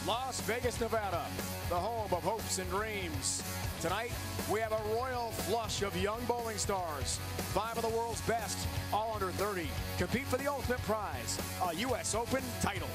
Las Vegas, Nevada, the home of hopes and dreams. Tonight, we have a royal flush of young bowling stars. 5 of the world's best, all under 30, compete for the ultimate prize, a US Open title.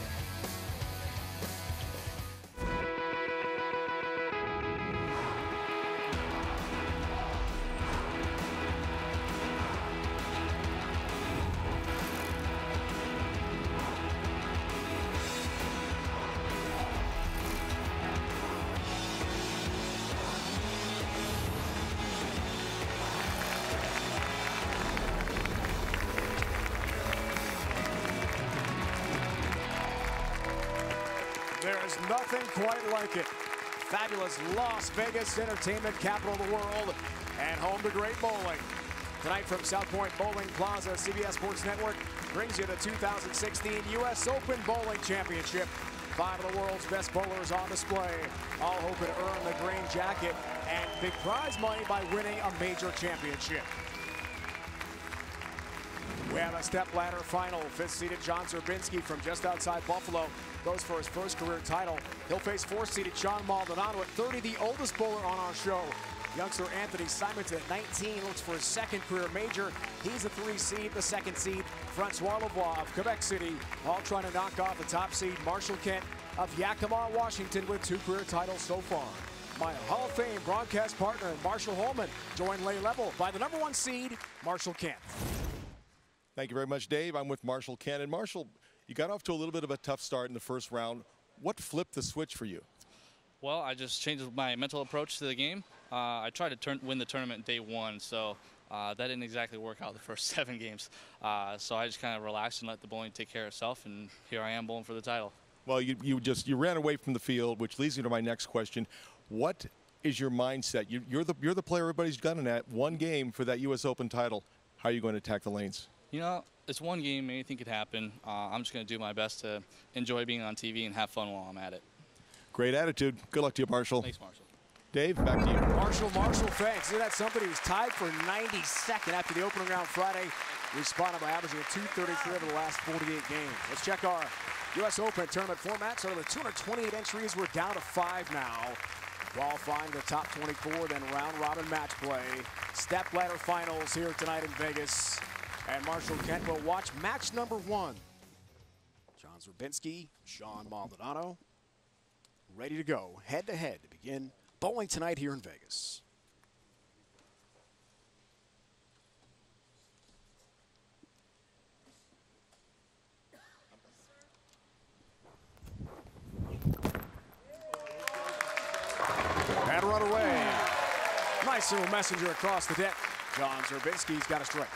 There's nothing quite like it. Fabulous Las Vegas, entertainment capital of the world, and home to great bowling. Tonight from South Point Bowling Plaza, CBS Sports Network brings you the 2016 US Open Bowling Championship. 5 of the world's best bowlers on display, all hoping to earn the green jacket and big prize money by winning a major championship. We have a step-ladder final. 5th-seeded John Zerbinski from just outside Buffalo goes for his first career title. He'll face 4th-seeded Sean Maldonado at 30, the oldest bowler on our show. Youngster Anthony Simonton at 19 looks for his second career major. He's a 3 seed, the 2nd seed, Francois Lavoie of Quebec City, all trying to knock off the top seed, Marshall Kent of Yakima, Washington, with 2 career titles so far. My Hall of Fame broadcast partner, Marshall Holman, joined lay level by the #1 seed, Marshall Kent. Thank you very much, Dave. I'm with Marshall Kent. And Marshall, you got off to a little bit of a tough start in the first round. What flipped the switch for you? Well, I just changed my mental approach to the game. I tried to win the tournament day 1, so that didn't exactly work out the first 7 games. So I just kind of relaxed and let the bowling take care of itself, and here I am bowling for the title. Well, you ran away from the field, which leads me to my next question. What is your mindset? You're the player everybody's gunning at. 1 game for that U.S. Open title. How are you going to attack the lanes? You know, it's 1 game. Anything could happen. I'm just going to do my best to enjoy being on TV and have fun while I'm at it. Great attitude. Good luck to you, Marshall. Thanks, Marshall. Dave, back to you. Marshall, thanks. Isn't that somebody who's tied for 92nd after the opening round Friday? Responded by averaging a 233 over the last 48 games. Let's check our U.S. Open tournament format. So the 228 entries, we're down to 5 now. Qualifying the top 24, then round-robin match play. Step-ladder finals here tonight in Vegas. And Marshall Kent will watch match number 1. John Zerbinski, Sean Maldonado, ready to go head-to-head to begin bowling tonight here in Vegas. And run away. Nice little messenger across the deck. John Zerbinski's got a strike.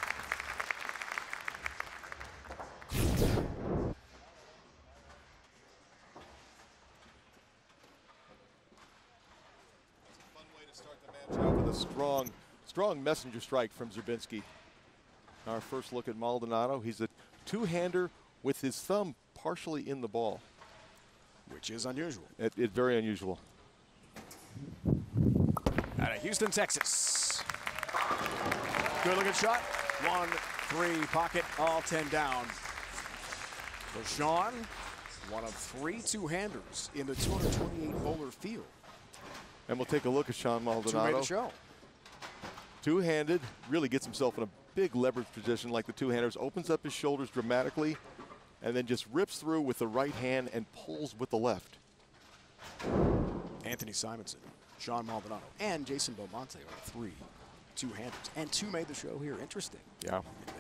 Strong messenger strike from Zerbinski. Our first look at Maldonado. He's a 2-hander with his thumb partially in the ball, which is unusual. It's very unusual. Out of Houston, Texas. Good looking shot. 1-3 pocket, all 10 down. For Sean, one of 3 2-handers in the 228 bowler field. And we'll take a look at Sean Maldonado. 2 made the show. 2-handed, really gets himself in a big leverage position like the 2-handers, opens up his shoulders dramatically, and then just rips through with the right hand and pulls with the left. Anthony Simonton, Sean Maldonado, and Jason Beaumonte are 3 2-handers, and 2 made the show here. Interesting. Yeah.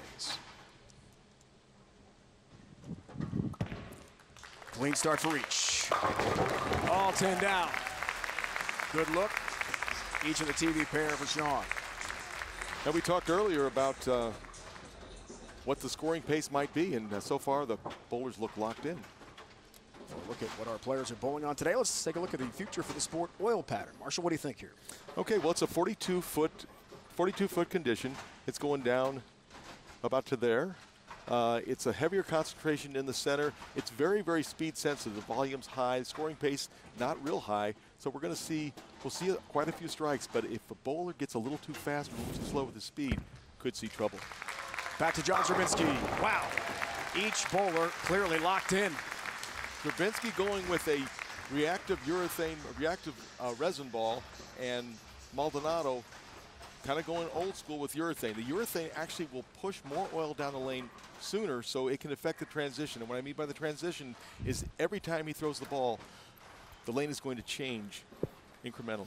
Clean start for each. All 10 down. Good look. Each of the TV pair for Sean. And we talked earlier about what the scoring pace might be, and so far the bowlers look locked in. So look at what our players are bowling on today. Let's take a look at the future for the sport oil pattern. Marshall, what do you think here? Okay, well, it's a 42-foot condition. It's going down about to there. It's a heavier concentration in the center. It's very, very speed sensitive. The volume's high, the scoring pace not real high. So we'll see quite a few strikes, but if a bowler gets a little too fast or a little too slow with his speed, could see trouble. Back to John Zerbinski. Wow. Each bowler clearly locked in. Durbinski going with a reactive resin ball, and Maldonado kind of going old school with urethane. The urethane actually will push more oil down the lane sooner, so it can affect the transition. And what I mean by the transition is every time he throws the ball, the lane is going to change incrementally.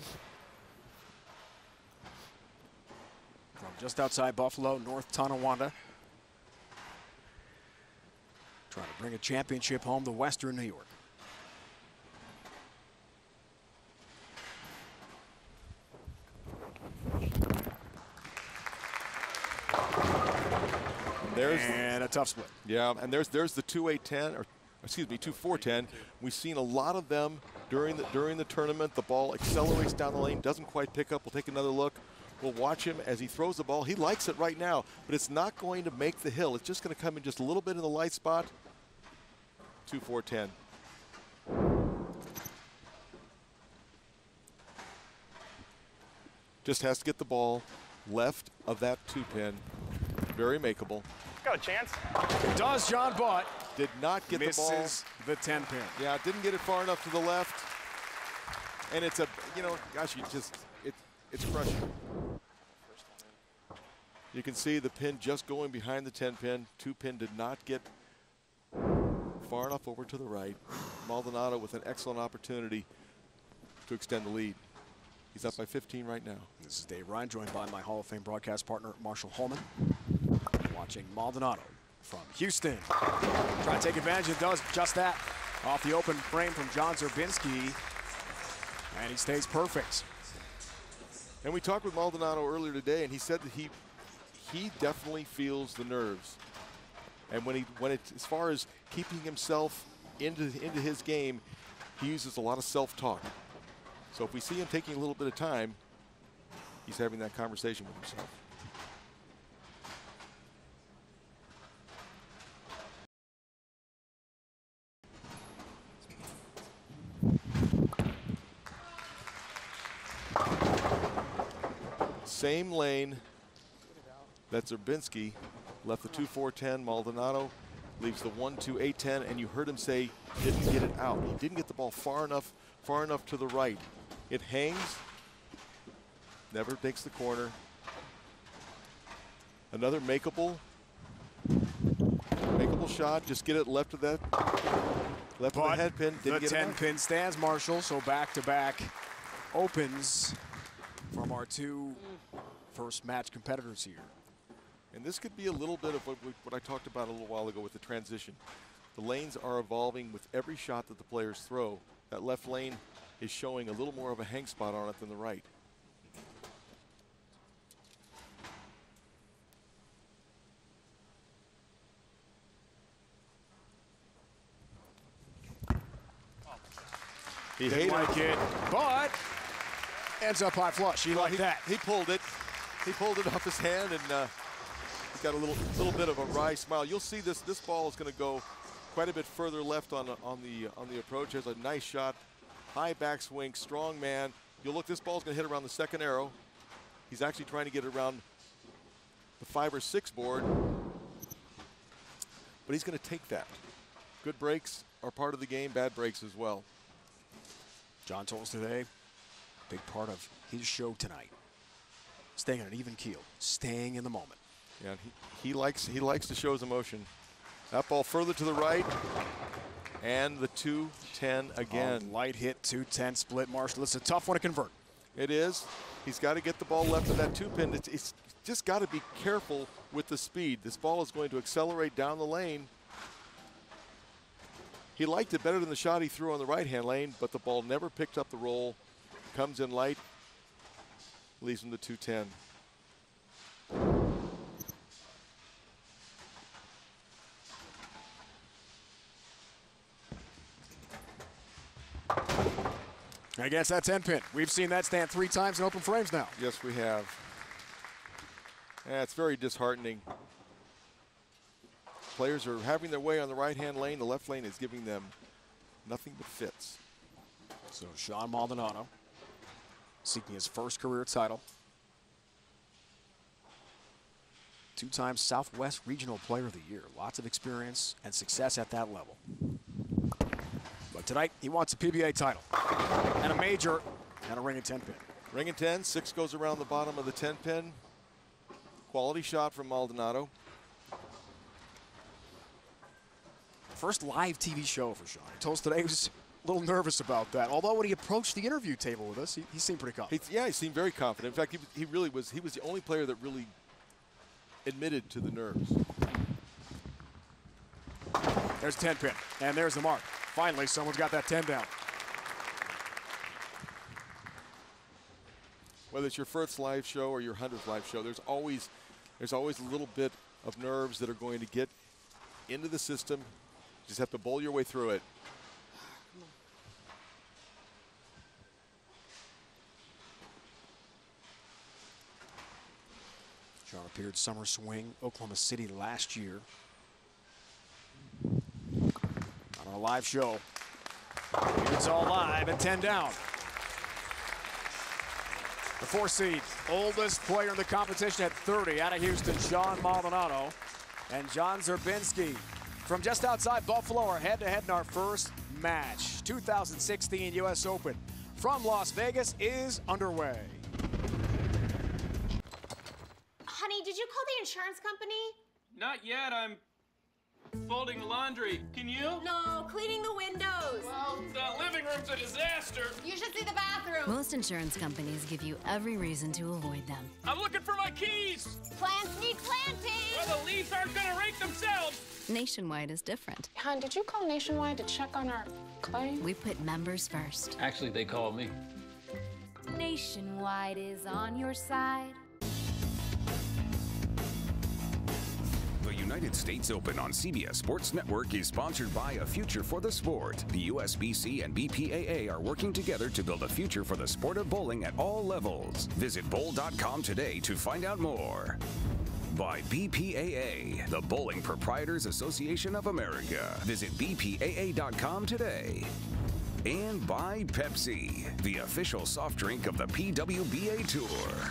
From just outside Buffalo, North Tonawanda. Trying to bring a championship home to Western New York. And a tough split. Yeah, and there's the 2-8-10, or excuse me, 2-4-10. We've seen a lot of them during the tournament. The ball accelerates down the lane, doesn't quite pick up. We'll take another look. We'll watch him as he throws the ball. He likes it right now, but it's not going to make the hill. It's just going to come in just a little bit in the light spot. 2-4-10. Just has to get the ball left of that 2-pin. Very makeable. Got a chance. It does, John, but did not get misses the ball. The 10-pin. Yeah, didn't get it far enough to the left. And it's a, gosh, it's crushing. You can see the pin just going behind the 10-pin. 2-pin did not get far enough over to the right. Maldonado with an excellent opportunity to extend the lead. He's up by 15 right now. This is Dave Ryan, joined by my Hall of Fame broadcast partner, Marshall Holman. Watching Maldonado from Houston. Trying to take advantage, and does just that. Off the open frame from John Zerbinski. And he stays perfect. And we talked with Maldonado earlier today, and he said that he definitely feels the nerves. And when it's as far as keeping himself into his game, he uses a lot of self-talk. So if we see him taking a little bit of time, he's having that conversation with himself. Same lane that Zerbinski left the 2-4-10. Maldonado leaves the 1-2-8-10, and you heard him say didn't get it out. He didn't get the ball far enough to the right. It hangs, never takes the corner. Another makeable shot. Just get it left of that, left of the head pin. Didn't the get it 10-pin stands, Marshall. So back-to-back opens from our two first match competitors here. And this could be a little bit of what I talked about a little while ago with the transition. The lanes are evolving with every shot that the players throw. That left lane is showing a little more of a hang spot on it than the right. He Didn't like it, but ends up high flush. He liked that. He pulled it. He pulled it off his hand, and he's got a little bit of a wry smile. You'll see this ball is going to go quite a bit further left on the approach. There's a nice shot, high backswing, strong man. You'll look. This ball's going to hit around the second arrow. He's actually trying to get it around the 5 or 6 board, but he's going to take that. Good breaks are part of the game. Bad breaks as well. John told us today, big part of his show tonight. Staying on an even keel, staying in the moment. Yeah, he likes to show his emotion. That ball further to the right, and the 2-10 again. Light hit, 2-10 split, Marshall. It's a tough one to convert. It is. He's got to get the ball left of that 2-pin. It's just got to be careful with the speed. This ball is going to accelerate down the lane. He liked it better than the shot he threw on the right-hand lane, but the ball never picked up the roll. Comes in light, leaves him to 2-10. I guess that 10-pin. We've seen that stand 3 times in open frames now. Yes, we have. Yeah, it's very disheartening. Players are having their way on the right-hand lane. The left lane is giving them nothing but fits. So Sean Maldonado seeking his first career title. 2-time Southwest Regional Player of the Year. Lots of experience and success at that level. But tonight, he wants a PBA title and a major and a ring and 10 pin. Ring and 10, 6 goes around the bottom of the 10 pin. Quality shot from Maldonado. First live TV show for Sean. He told us today he was a little nervous about that. Although when he approached the interview table with us, he seemed pretty confident. Yeah, he seemed very confident. In fact, he really was. He was the only player that really admitted to the nerves. There's 10 pin, and there's the mark. Finally, someone's got that 10 down. Whether it's your first live show or your 100th live show, there's always a little bit of nerves that are going to get into the system. You just have to bowl your way through it. Sean appeared summer swing, Oklahoma City last year. On our live show. It's all live at 10 down. The 4 seed, oldest player in the competition at 30 out of Houston, Sean Maldonado. And John Zerbinski from just outside Buffalo are head-to-head in our first match. 2016 US Open from Las Vegas is underway. Honey, did you call the insurance company? Not yet. I'm folding laundry. Can you? No, cleaning the windows. Well, the living room's a disaster. You should see the bathroom. Most insurance companies give you every reason to avoid them. I'm looking for my keys. Plants need planting. Well, the leaves aren't going to rake themselves. Nationwide is different. Hon, did you call Nationwide to check on our claim? We put members first. Actually, they called me. Nationwide is on your side. The United States Open on CBS Sports Network is sponsored by A Future for the Sport. The USBC and BPAA are working together to build a future for the sport of bowling at all levels. Visit bowl.com today to find out more. By BPAA, the Bowling Proprietors Association of America. Visit BPAA.com today. And by Pepsi, the official soft drink of the PWBA Tour.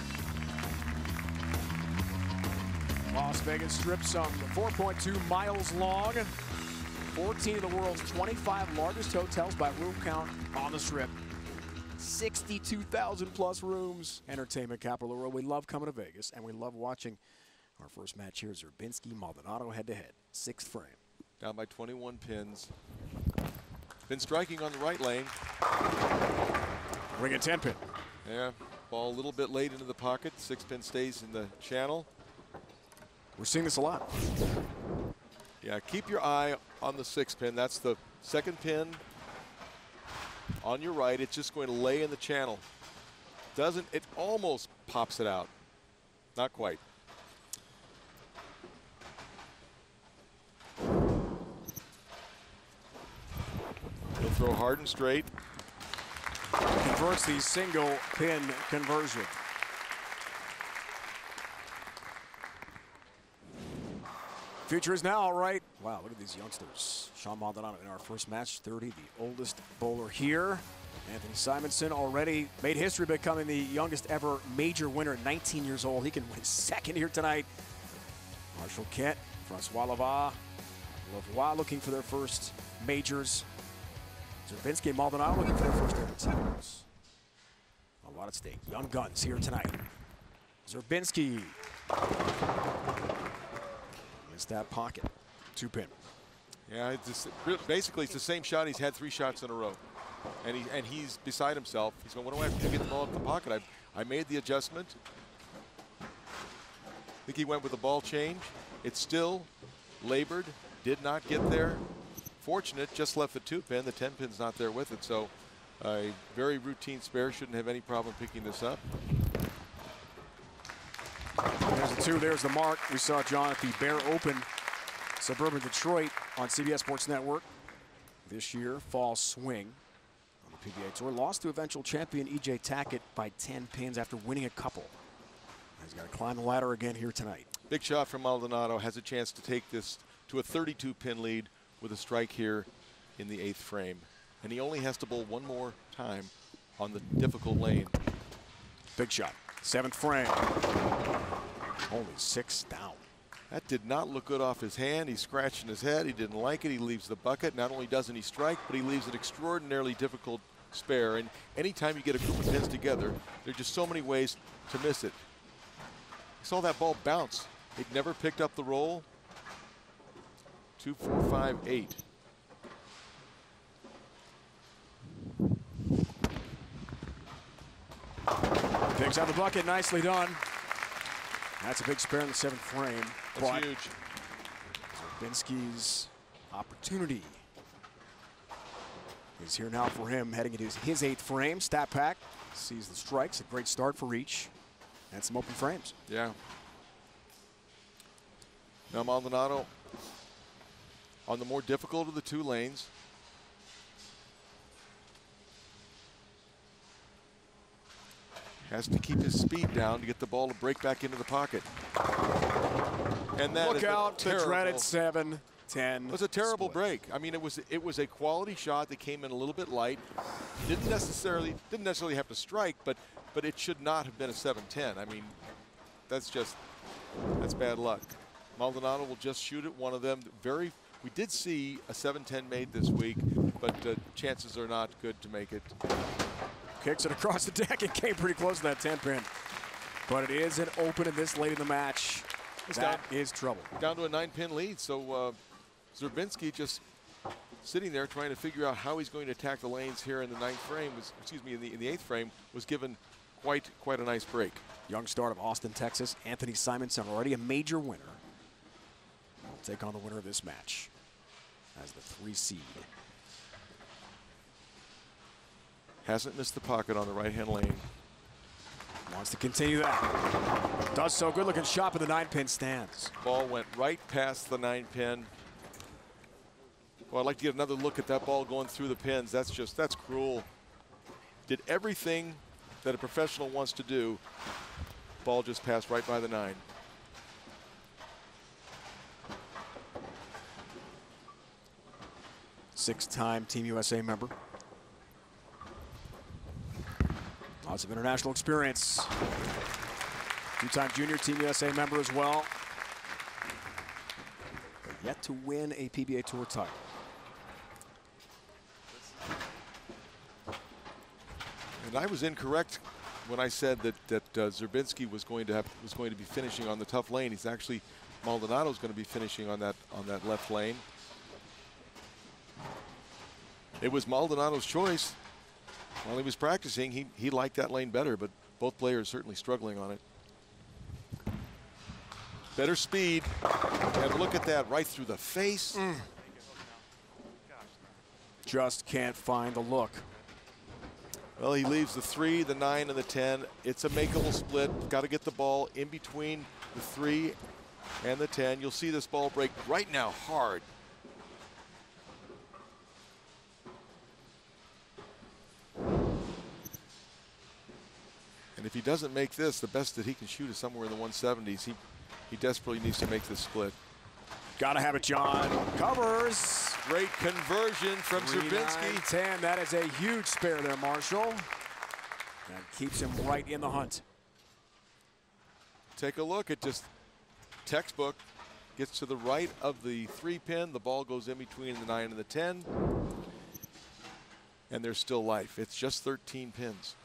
Las Vegas Strip, some 4.2 miles long. 14 of the world's 25 largest hotels by room count on the Strip. 62,000 plus rooms. Entertainment capital of the world. We love coming to Vegas, and we love watching our first match here. Zerbinski, Maldonado head-to-head. 6th frame. Down by 21 pins. Been striking on the right lane. Ring and 10 pin. Yeah, ball a little bit late into the pocket. 6 pin stays in the channel. We're seeing this a lot. Yeah, keep your eye on the 6 pin. That's the 2nd pin on your right. It's just going to lay in the channel. It almost pops it out. Not quite. He'll throw hard and straight. Converts the single pin conversion. Future is now, all right. Wow, look at these youngsters. Sean Maldonado in our first match, 30, the oldest bowler here. Anthony Simonson already made history becoming the youngest ever major winner at 19 years old. He can win 2nd here tonight. Marshall Kent, Francois Lavoie looking for their first majors. Zerbinski and Maldonado looking for their first ever titles. A lot at stake. Young guns here tonight. Zerbinski. Missed that pocket. 2 pin. Yeah, basically it's the same shot. He's had 3 shots in a row. And he's beside himself. He's going, what do I have to do to get the ball up the pocket? I made the adjustment. I think he went with the ball change. It's still labored. Did not get there. Fortunate, just left the 2 pin. The 10 pin's not there with it. So a very routine spare. Shouldn't have any problem picking this up. There's the 2, there's the mark. We saw John at the Bear Open, suburban Detroit on CBS Sports Network. This year, fall swing on the PBA Tour. Lost to eventual champion E.J. Tackett by 10 pins after winning a couple. He's got to climb the ladder again here tonight. Big shot from Maldonado. Has a chance to take this to a 32 pin lead with a strike here in the 8th frame. And he only has to bowl 1 more time on the difficult lane. Big shot. 7th frame. Only 6 down. That did not look good off his hand. He's scratching his head. He didn't like it. He leaves the bucket. Not only doesn't he strike, but he leaves an extraordinarily difficult spare. And anytime you get a group of pins together, there are just so many ways to miss it. I saw that ball bounce. It never picked up the roll. 2, 4, 5, 8. Picks out the bucket, nicely done. That's a big spare in the 7th frame. That's huge. Zerbinski's opportunity is here now for him, heading into his 8th frame. Stat pack sees the strikes, a great start for each, and some open frames. Yeah. Now Maldonado on the more difficult of the 2 lanes. Has to keep his speed down to get the ball to break back into the pocket. And that look out, the dreaded 7-10. It was a terrible break. I mean, it was a quality shot that came in a little bit light. Didn't necessarily have to strike, but it should not have been a 7-10. I mean, that's bad luck. Maldonado will just shoot at one of them. We did see a 7-10 made this week, but chances are not good to make it. Kicks it across the deck and came pretty close to that 10-pin. But it is an open in this late in the match. That is trouble. Down to a 9-pin lead, so Zerbinski just sitting there trying to figure out how he's going to attack the lanes here in the 9th frame, in the 8th frame, was given quite a nice break. Young start of Austin, Texas. Anthony Simonson, already a major winner. Will take on the winner of this match as the 3 seed. Hasn't missed the pocket on the right-hand lane. Wants to continue that. Does so. Good looking shot, but the 9-pin stands. Ball went right past the 9-pin. Well, I'd like to get another look at that ball going through the pins. That's cruel. Did everything that a professional wants to do. Ball just passed right by the 9. Six-time Team USA member. Lots of international experience. 2-time junior Team USA member as well. But yet to win a PBA Tour title. And I was incorrect when I said that Zerbinski was going to be finishing on the tough lane. He's actually, Maldonado's going to be finishing on that left lane. It was Maldonado's choice. While he was practicing, he liked that lane better, but both players certainly struggling on it. Better speed, and look at that, right through the face. Just can't find the look. Well, he leaves the 3, the 9, and the 10. It's a makeable split. Got to get the ball in between the 3 and the 10. You'll see this ball break right now hard. And if he doesn't make this, the best that he can shoot is somewhere in the 170s. He desperately needs to make this split. Gotta have it, John. Covers. Great conversion from Zerbinski. 10. That is a huge spare there, Marshall. And keeps him right in the hunt. Take a look at just textbook. Gets to the right of the 3-pin. The ball goes in between the 9 and the 10. And there's still life. It's just 13 pins.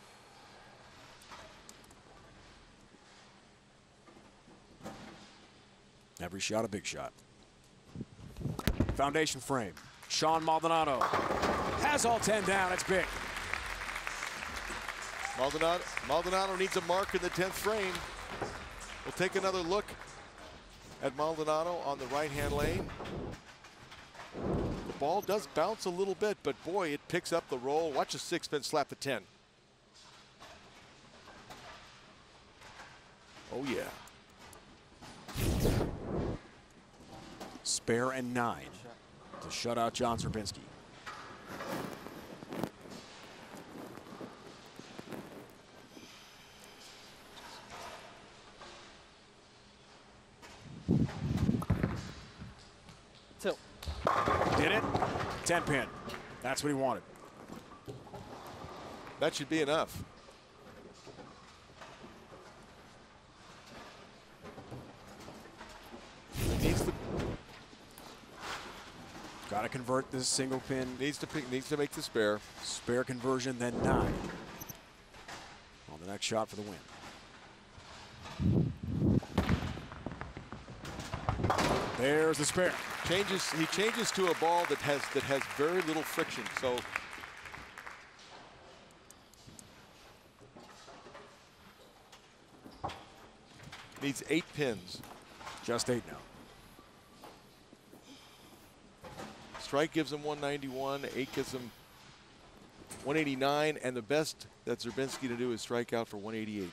Every shot a big shot. Foundation frame. Sean Maldonado has all 10 down. It's big. Maldonado needs a mark in the 10th frame. We'll take another look at Maldonado on the right-hand lane. The ball does bounce a little bit, but boy, it picks up the roll. Watch the 6-pin slap the 10. Oh, yeah. Spare and 9 to shut out John Zerbinski. Tilt. Did it? 10-pin. That's what he wanted. That should be enough. to convert this single pin. Needs to make the spare. Spare conversion, then 9. On the next shot for the win. There's the spare. He changes to a ball that has very little friction. So needs 8 pins. Just 8 now. Strike gives him 191. 8 gives him 189. And the best that Zerbinski to do is strike out for 188.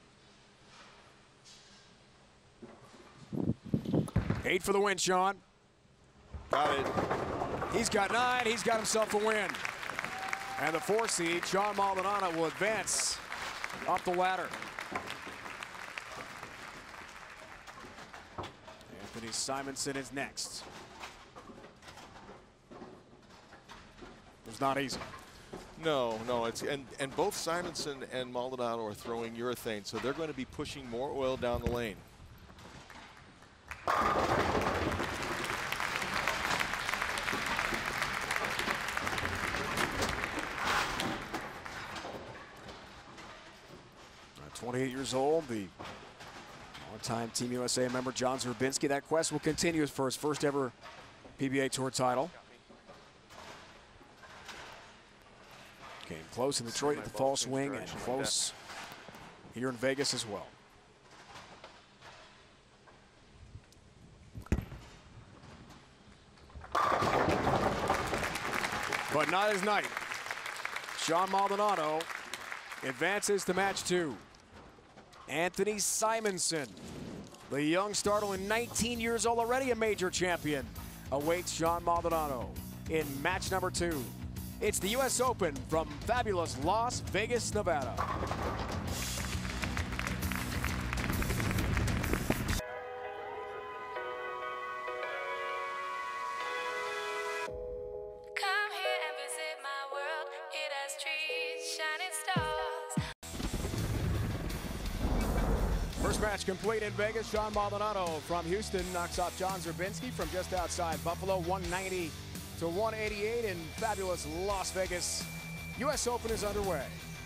8 for the win, Sean. Got it. He's got 9. He's got himself a win. And the 4 seed, Sean Maldonado, will advance up the ladder. Anthony Simonson is next. It's not easy. No, it's and both Simonson and Maldonado are throwing urethane, so they're going to be pushing more oil down the lane. At 28 years old, the one-time Team USA member John Zerbinski. That quest will continue for his first ever PBA Tour title. Came close in Detroit at the fall swing and close here in Vegas as well. But not his night. Sean Maldonado advances to match 2. Anthony Simonson, the young startler, 19 years old, already a major champion, awaits Sean Maldonado in match number 2. It's the US Open from fabulous Las Vegas, Nevada. First match complete in Vegas. Sean Maldonado from Houston knocks off John Zerbinski from just outside Buffalo, 190 to 188 in fabulous Las Vegas. US Open is underway.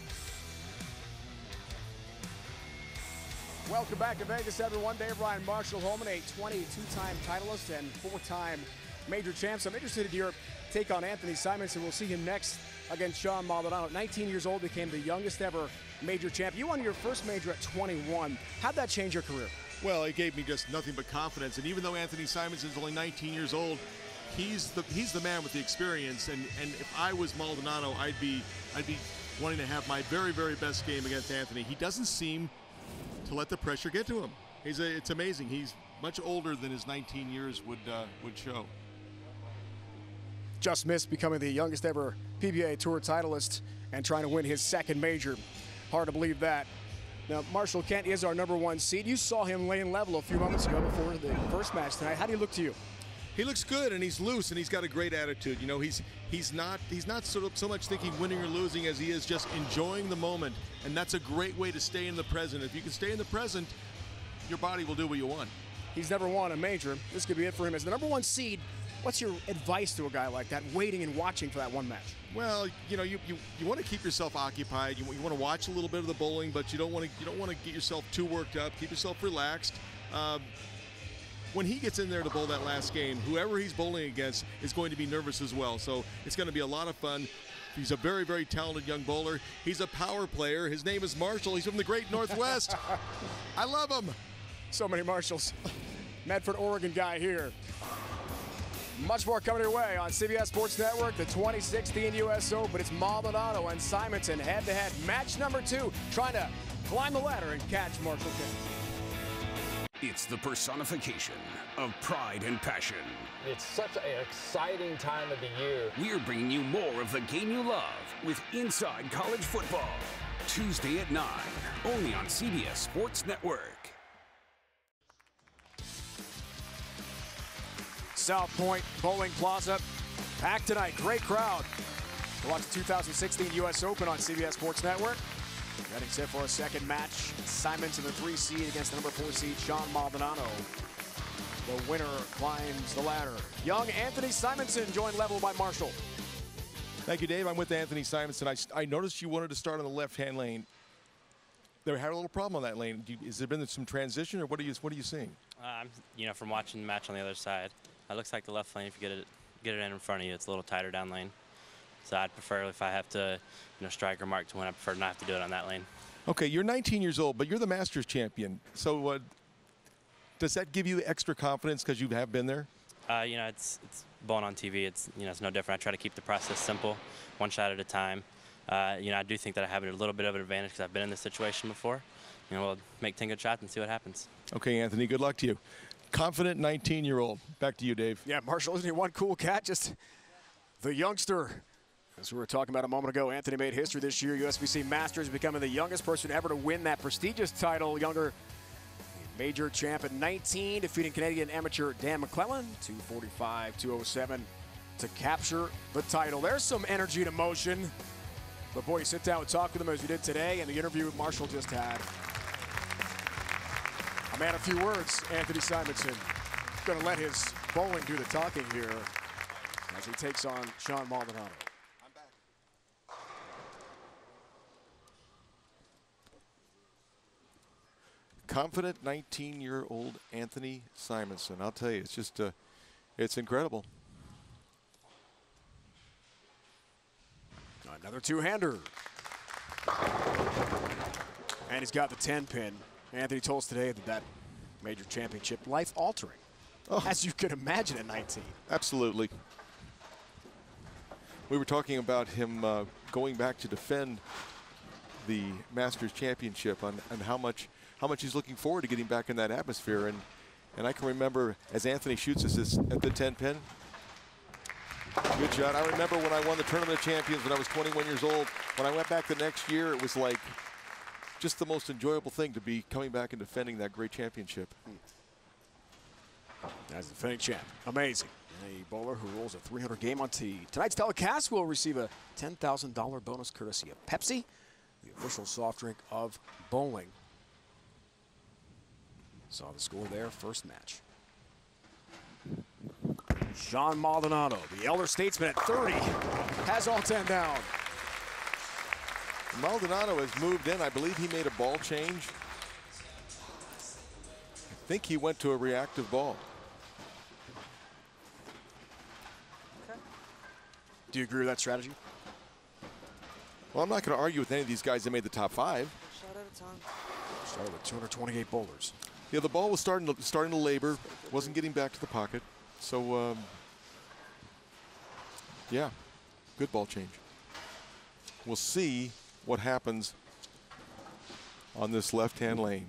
Welcome back to Vegas, everyone. Dave Ryan, Marshall Holman, a 22-time titleist and 4-time major champ. So I'm interested in your take on Anthony Simonson. We'll see him next against Sean Maldonado. 19 years old, became the youngest ever major champ. You won your first major at 21. How'd that change your career? Well, it gave me just nothing but confidence. And even though Anthony Simonson is only 19 years old, he's the man with the experience. And if I was Maldonado, I'd be wanting to have my very, very best game against Anthony. He doesn't seem to let the pressure get to him. It's amazing. He's much older than his 19 years would show. Just missed becoming the youngest ever PBA Tour titleist and trying to win his second major. Hard to believe that. Now, Marshall Kent is our #1 seed. You saw him laying level a few moments ago before the first match tonight. How do he look to you? He looks good, and he's loose, and he's got a great attitude. You know, he's not so much thinking winning or losing as he is just enjoying the moment, and that's a great way to stay in the present. If you can stay in the present, your body will do what you want. He's never won a major. This could be it for him as the #1 seed. What's your advice to a guy like that, waiting and watching for that one match? Well, you know, you want to keep yourself occupied. You want to watch a little bit of the bowling, but you don't want to get yourself too worked up. Keep yourself relaxed. When he gets in there to bowl that last game, whoever he's bowling against is going to be nervous as well. So it's going to be a lot of fun. He's a very, very talented young bowler. He's a power player. His name is Marshall. He's from the great Northwest. I love him. So many Marshalls. Medford, Oregon guy here. Much more coming your way on CBS Sports Network, the 2016 US Open. It's Maldonado and Simonson head-to-head. Match number 2, trying to climb the ladder and catch Marshall Kent. It's the personification of pride and passion. It's such an exciting time of the year. We're bringing you more of the game you love with Inside College Football. Tuesday at 9, only on CBS Sports Network. South Point Bowling Plaza, packed tonight. Great crowd. We'll watch the 2016 US Open on CBS Sports Network. Getting set for a second match. Simonson, the 3 seed, against the #4 seed, Sean Maldonado. the winner climbs the ladder. Young Anthony Simonson joined level by Marshall. Thank you, Dave. I'm with Anthony Simonson. I noticed you wanted to start on the left-hand lane. They had a little problem on that lane. Has there been some transition, or what are you seeing? From watching the match on the other side, it looks like the left lane. If you get it in front of you, it's a little tighter down lane. So I'd prefer, if I have to, strike or mark to win, I prefer not have to do it on that lane. Okay, you're 19 years old, but you're the Masters champion. So does that give you extra confidence because you have been there? It's bowling on TV. It's no different. I try to keep the process simple, one shot at a time. I do think that I have a little bit of an advantage because I've been in this situation before. We'll make 10 good shots and see what happens. Okay, Anthony, good luck to you. Confident 19-year-old. Back to you, Dave. Yeah, Marshall, isn't he one cool cat? Just the youngster. As we were talking about a moment ago, Anthony made history this year. USBC Masters, becoming the youngest person ever to win that prestigious title. Younger major champ at 19, defeating Canadian amateur Dan McClellan, 245, 207, to capture the title. There's some energy and emotion. But boy, you sit down and talk with him as we did today, and the interview Marshall just had. A man of few words, Anthony Simonson. Going to let his bowling do the talking here as he takes on Sean Maldonado. Confident 19-year-old Anthony Simonson. I'll tell you, it's just, it's incredible. Another two-hander. And he's got the 10-pin. Anthony told us today that major championship, life-altering, as you can imagine at 19. Absolutely. We were talking about him going back to defend the Masters Championship and how much he's looking forward to getting back in that atmosphere. And I can remember as Anthony shoots us at the 10-pin. Good shot. I remember when I won the Tournament of Champions when I was 21 years old. When I went back the next year, it was like just the most enjoyable thing to be coming back and defending that great championship. As the defending champ. Amazing. A bowler who rolls a 300 game on tee. Tonight's telecast will receive a $10,000 bonus courtesy of Pepsi, the official soft drink of bowling. Saw the score there, first match. Sean Maldonado, the elder statesman at 30, has all 10 down. Maldonado has moved in. I believe he made a ball change. I think he went to a reactive ball. Okay. Do you agree with that strategy? Well, I'm not going to argue with any of these guys that made the top 5. Shot at a time. Started with 228 bowlers. Yeah, the ball was starting to labor, wasn't getting back to the pocket. So, yeah, good ball change. We'll see what happens on this left-hand lane.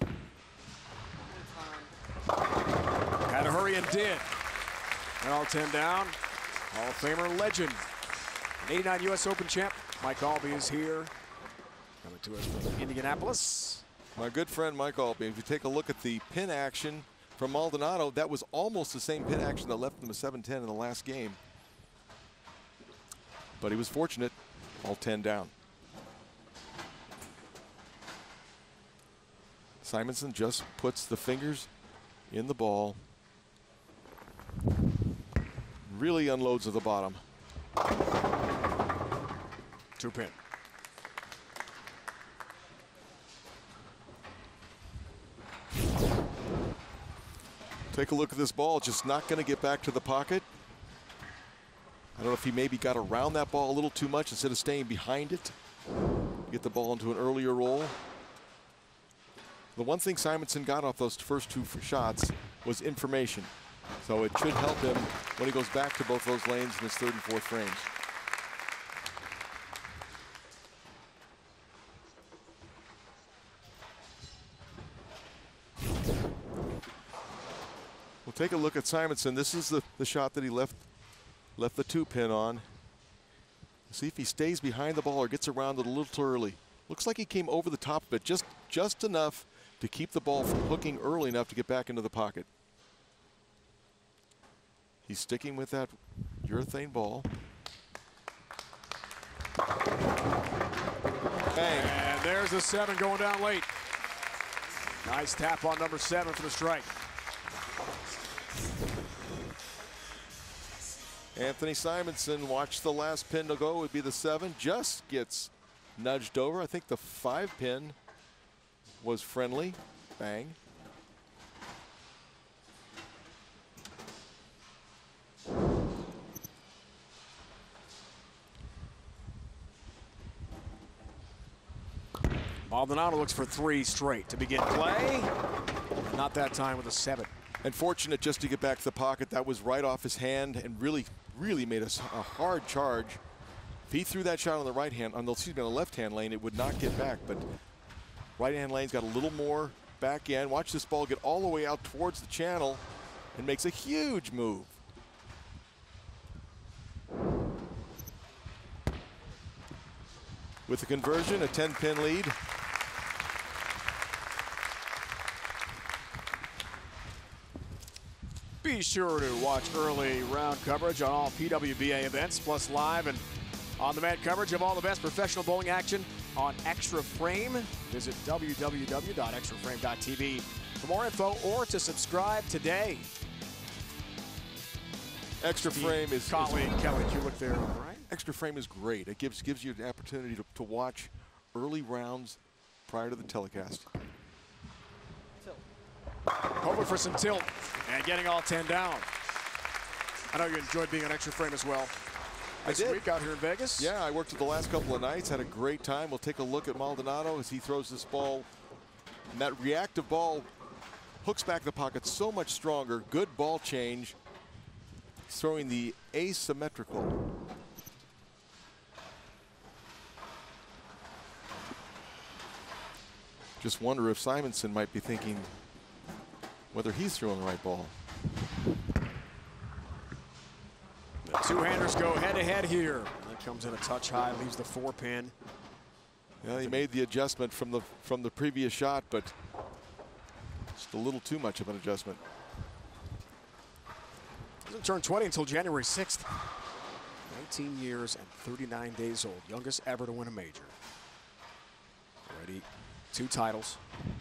Had to hurry and did. And all 10 down. Hall of Famer legend. An 89 US Open champ. Mike Albee is here. Coming to us from Indianapolis. My good friend Mike Albee. If you take a look at the pin action from Maldonado, that was almost the same pin action that left him a 7-10 in the last game. But he was fortunate, all 10 down. Simonson just puts the fingers in the ball. Really unloads at the bottom. 2-pin. Take a look at this ball, just not going to get back to the pocket. I don't know if he maybe got around that ball a little too much instead of staying behind it. Get the ball into an earlier roll. The one thing Simonson got off those first 2 shots was information. So it should help him when he goes back to both those lanes in his 3rd and 4th frames. We'll take a look at Simonson. This is the shot that he left the 2-pin on. See if he stays behind the ball or gets around it a little too early. Looks like he came over the top of it just enough to keep the ball from hooking early enough to get back into the pocket. He's sticking with that urethane ball. Bang. And there's the 7 going down late. Nice tap on number 7 for the strike. Anthony Simonson, watch the last pin to go, would be the 7, just gets nudged over. I think the 5 pin was friendly. Bang. Maldonado looks for 3 straight to begin play. Not that time with a 7. And fortunate just to get back to the pocket. That was right off his hand and really made a hard charge. If he threw that shot on the right hand, on the left hand lane, it would not get back. But right hand lane's got a little more back end. Watch this ball get all the way out towards the channel and makes a huge move. With the conversion, a 10-pin lead. Be sure to watch early round coverage on all PWBA events, plus live and on-demand coverage of all the best professional bowling action on Extra Frame. Visit www.extraframe.tv for more info or to subscribe today. Extra Frame is colleague Kelly Kulick there, right? Extra Frame is great. It gives you the opportunity to watch early rounds prior to the telecast. Hoping for some tilt and getting all 10 down. I know you enjoyed being on Extra Frame as well. This week out here in Vegas. Yeah, I worked it the last couple of nights, had a great time. We'll take a look at Maldonado as he throws this ball. And that reactive ball hooks back the pocket so much stronger. Good ball change. He's throwing the asymmetrical. Just wonder if Simonson might be thinking whether he's throwing the right ball. The two-handers go head-to-head here. That comes in a touch high, leaves the 4-pin. Yeah, he made the adjustment from the previous shot, but just a little too much of an adjustment. Doesn't turn 20 until January 6th. 19 years and 39 days old, youngest ever to win a major. Already 2 titles.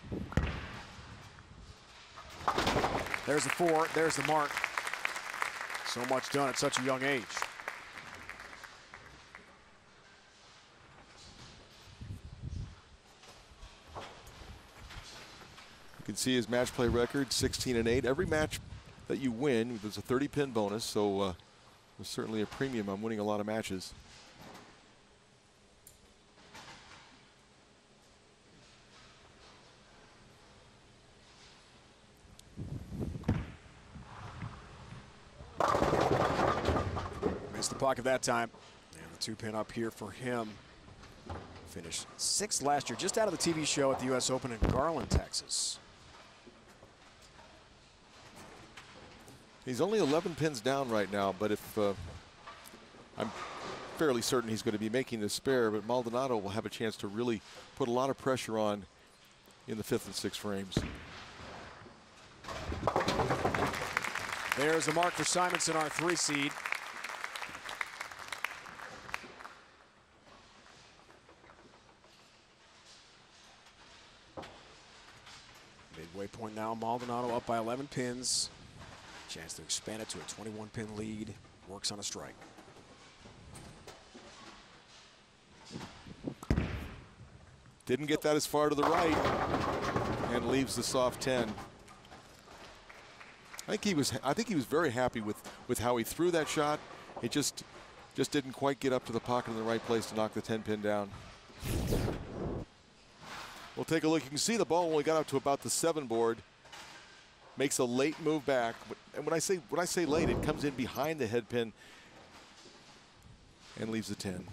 There's the 4, there's the mark. So much done at such a young age. You can see his match play record, 16-8. Every match that you win, there's a 30-pin bonus, so there's certainly a premium on winning a lot of matches. Missed the pocket that time. And the 2-pin up here for him. Finished 6th last year, just out of the TV show at the US Open in Garland, Texas. He's only 11 pins down right now, but if I'm fairly certain he's going to be making the spare, but Maldonado will have a chance to really put a lot of pressure on in the 5th and 6th frames. There's the mark for Simonson, our 3 seed. Midway point now, Maldonado up by 11 pins. Chance to expand it to a 21-pin lead. Works on a strike. Didn't get that as far to the right and leaves the soft 10. I think he was very happy with how he threw that shot. It just didn't quite get up to the pocket in the right place to knock the 10-pin down. We'll take a look. You can see the ball only got up to about the 7 board. Makes a late move back, and when I say late, it comes in behind the head pin and leaves the 10.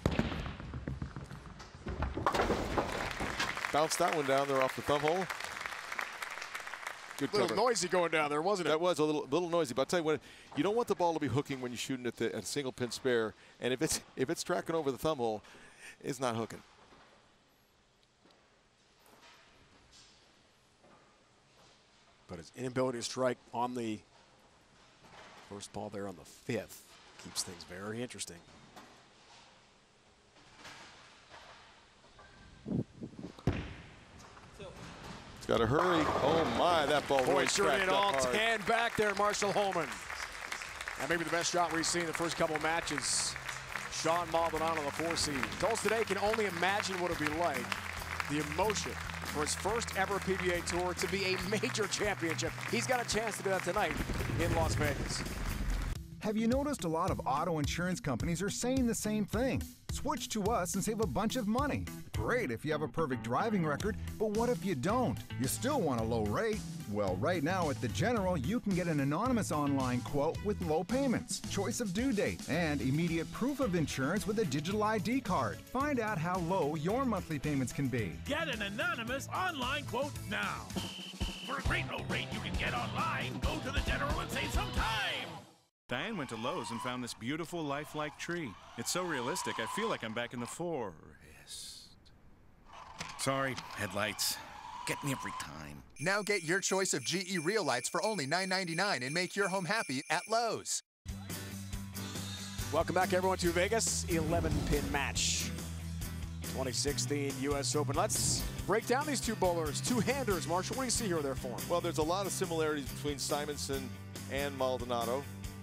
Bounced that one down there off the thumb hole. Good cover. A little noisy going down there, wasn't it? That was a little noisy, but I'll tell you what, you don't want the ball to be hooking when you're shooting at a single pin spare, and if it's tracking over the thumb hole, it's not hooking. But his inability to strike on the first ball there on the 5th keeps things very interesting. He's got to hurry. Oh my, that ball Boy, really sure cracked did up all hard. 10 back there, Marshall Holman. And maybe the best shot we've seen in the first couple of matches. Sean Maldonado, the 4 seed. Told us today can only imagine what it would be like. The emotion for his first ever PBA Tour to be a major championship. He's got a chance to do that tonight in Las Vegas. Have you noticed a lot of auto insurance companies are saying the same thing? Switch to us and save a bunch of money. Great if you have a perfect driving record, but what if you don't? You still want a low rate? Well, right now at The General, you can get an anonymous online quote with low payments, choice of due date, and immediate proof of insurance with a digital ID card. Find out how low your monthly payments can be. Get an anonymous online quote now. For a great low rate you can get online, go to The General and save some time. Diane went to Lowe's and found this beautiful lifelike tree. It's so realistic, I feel like I'm back in the forest. Sorry, headlights. Get me every time. Now get your choice of GE Real Lights for only $9.99 and make your home happy at Lowe's. Welcome back, everyone, to Vegas. 11-pin match. 2016 US Open. Let's break down these two bowlers, two-handers. Marshall, what do you see here with their form? Well, there's a lot of similarities between Simonson and Maldonado.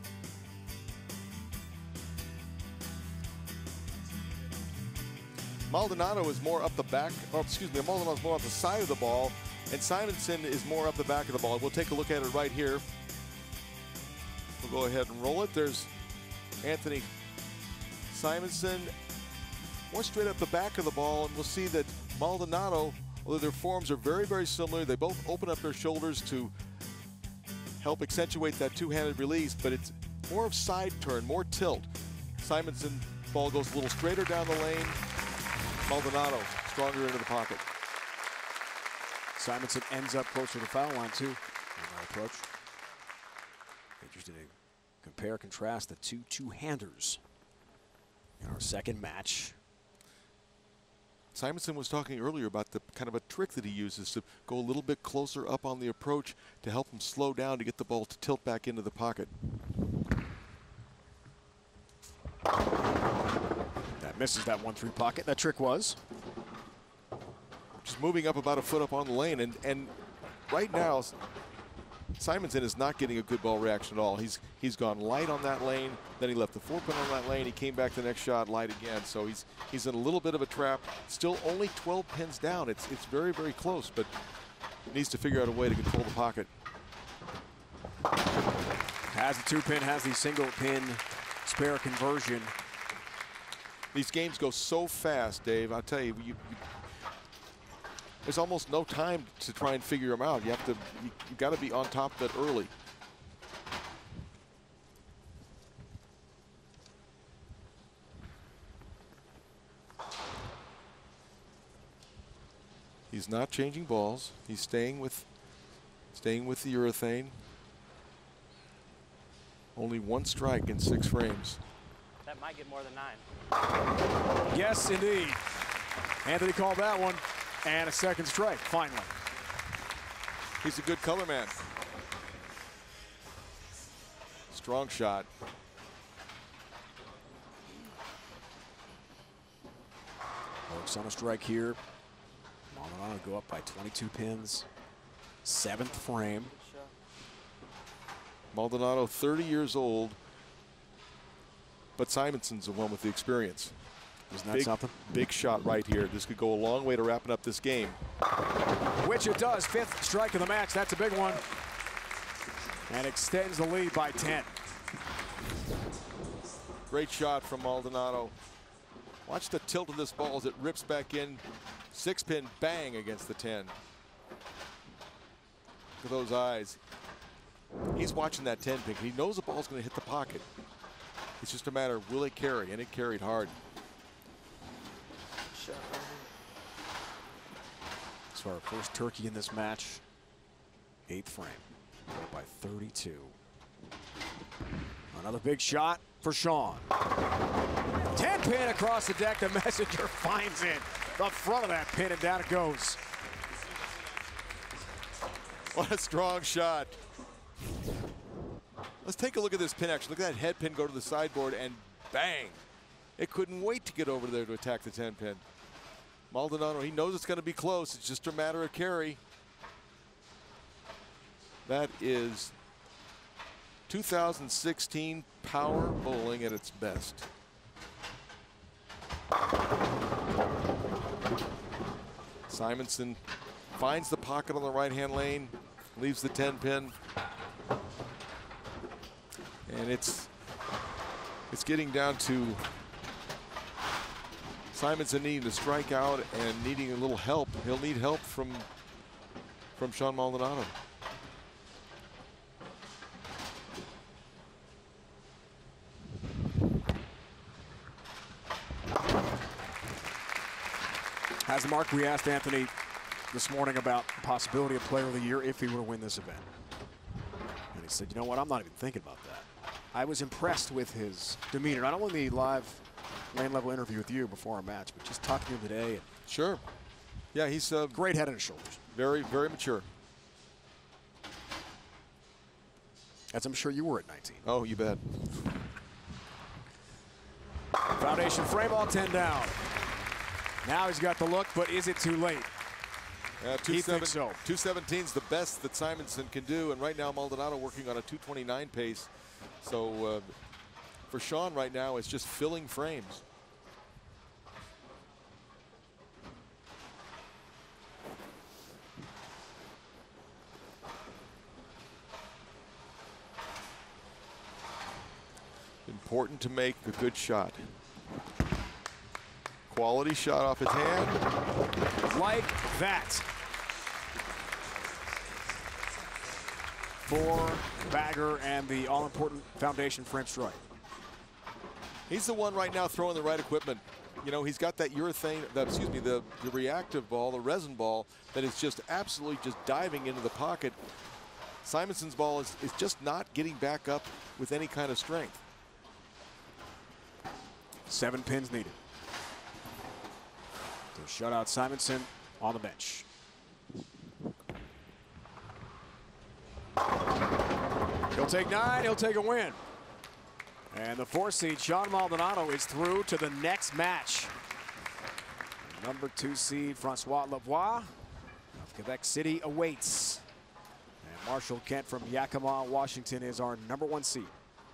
Maldonado is more up the back, Maldonado is more up the side of the ball, and Simonson is more up the back of the ball. We'll take a look at it right here. We'll go ahead and roll it. There's Anthony Simonson more straight up the back of the ball, and we'll see that Maldonado, although their forms are very, very similar, they both open up their shoulders to help accentuate that two-handed release, but it's more of side turn, more tilt. Simonson ball goes a little straighter down the lane. Maldonado stronger into the pocket. Simonson ends up closer to the foul line, too, in that approach. Interesting to compare, contrast the two-handers in our second match. Simonson was talking earlier about the kind of a trick that he uses to go a little bit closer up on the approach to help him slow down to get the ball to tilt back into the pocket. That misses that 1-3 pocket. That trick was just moving up about a foot up on the lane, and right now Simonson is not getting a good ball reaction at all. He's gone light on that lane, then he left the 4-pin on that lane, he came back the next shot light again, so he's in a little bit of a trap. Still only 12 pins down. It's very, very close, but needs to figure out a way to control the pocket. Has the 2-pin, has the single-pin spare conversion. These games go so fast, Dave. I'll tell you, there's almost no time to try and figure them out. You got to be on top of it early. He's not changing balls. He's staying with the urethane. Only one strike in 6 frames. That might get more than 9. Yes, indeed. Anthony called that one. And a second strike, finally. He's a good color man. Strong shot. Works on a strike here. Maldonado go up by 22 pins. 7th frame. Maldonado, 30 years old, but Simonson's the one with the experience. Isn't that something? Big shot right here. This could go a long way to wrapping up this game. Which it does. 5th strike of the match. That's a big one. And extends the lead by 10. Great shot from Maldonado. Watch the tilt of this ball as it rips back in. 6-pin bang against the 10. Look at those eyes. He's watching that 10-pin. He knows the ball's going to hit the pocket. It's just a matter of will it carry, and it carried hard. So our first turkey in this match, 8th frame, by 32. Another big shot for Sean. 10-pin across the deck. The messenger finds it. The front of that pin, and down it goes. What a strong shot. Let's take a look at this pin action. Look at that head pin go to the sideboard, and bang. It couldn't wait to get over there to attack the 10-pin. Maldonado, he knows it's going to be close. It's just a matter of carry. That is 2016 power bowling at its best. Simonson finds the pocket on the right-hand lane, leaves the 10-pin, and it's getting down to Simonson needing to strike out and needing a little help. He'll need help from Sean Maldonado. As Mark, we asked Anthony this morning about the possibility of Player of the Year if he were to win this event. And he said, you know what, I'm not even thinking about that. I was impressed with his demeanor, not only the live lane level interview with you before our match, but just talking to him today. And sure. Yeah, he's great head on his shoulders. Very, very mature. As I'm sure you were at 19. Oh, you bet. Foundation frame, all 10 down. Now he's got the look, but is it too late? He thinks so. 217 is the best that Simonson can do, and right now Maldonado working on a 229 pace. So for Sean right now, it's just filling frames. Important to make a good shot. Quality shot off his hand. Like that. For Bagger and the all-important foundation frame strike. He's the one right now throwing the right equipment. You know, he's got that urethane, the reactive ball, the resin ball, that is just absolutely just diving into the pocket. Simonson's ball is just not getting back up with any kind of strength. 7 pins needed to shut out Simonson on the bench. He'll take 9, he'll take a win. And the 4 seed, Sean Maldonado, is through to the next match. Number 2 seed, Francois Lavoie of Quebec City awaits. And Marshall Kent from Yakima, Washington is our number 1 seed.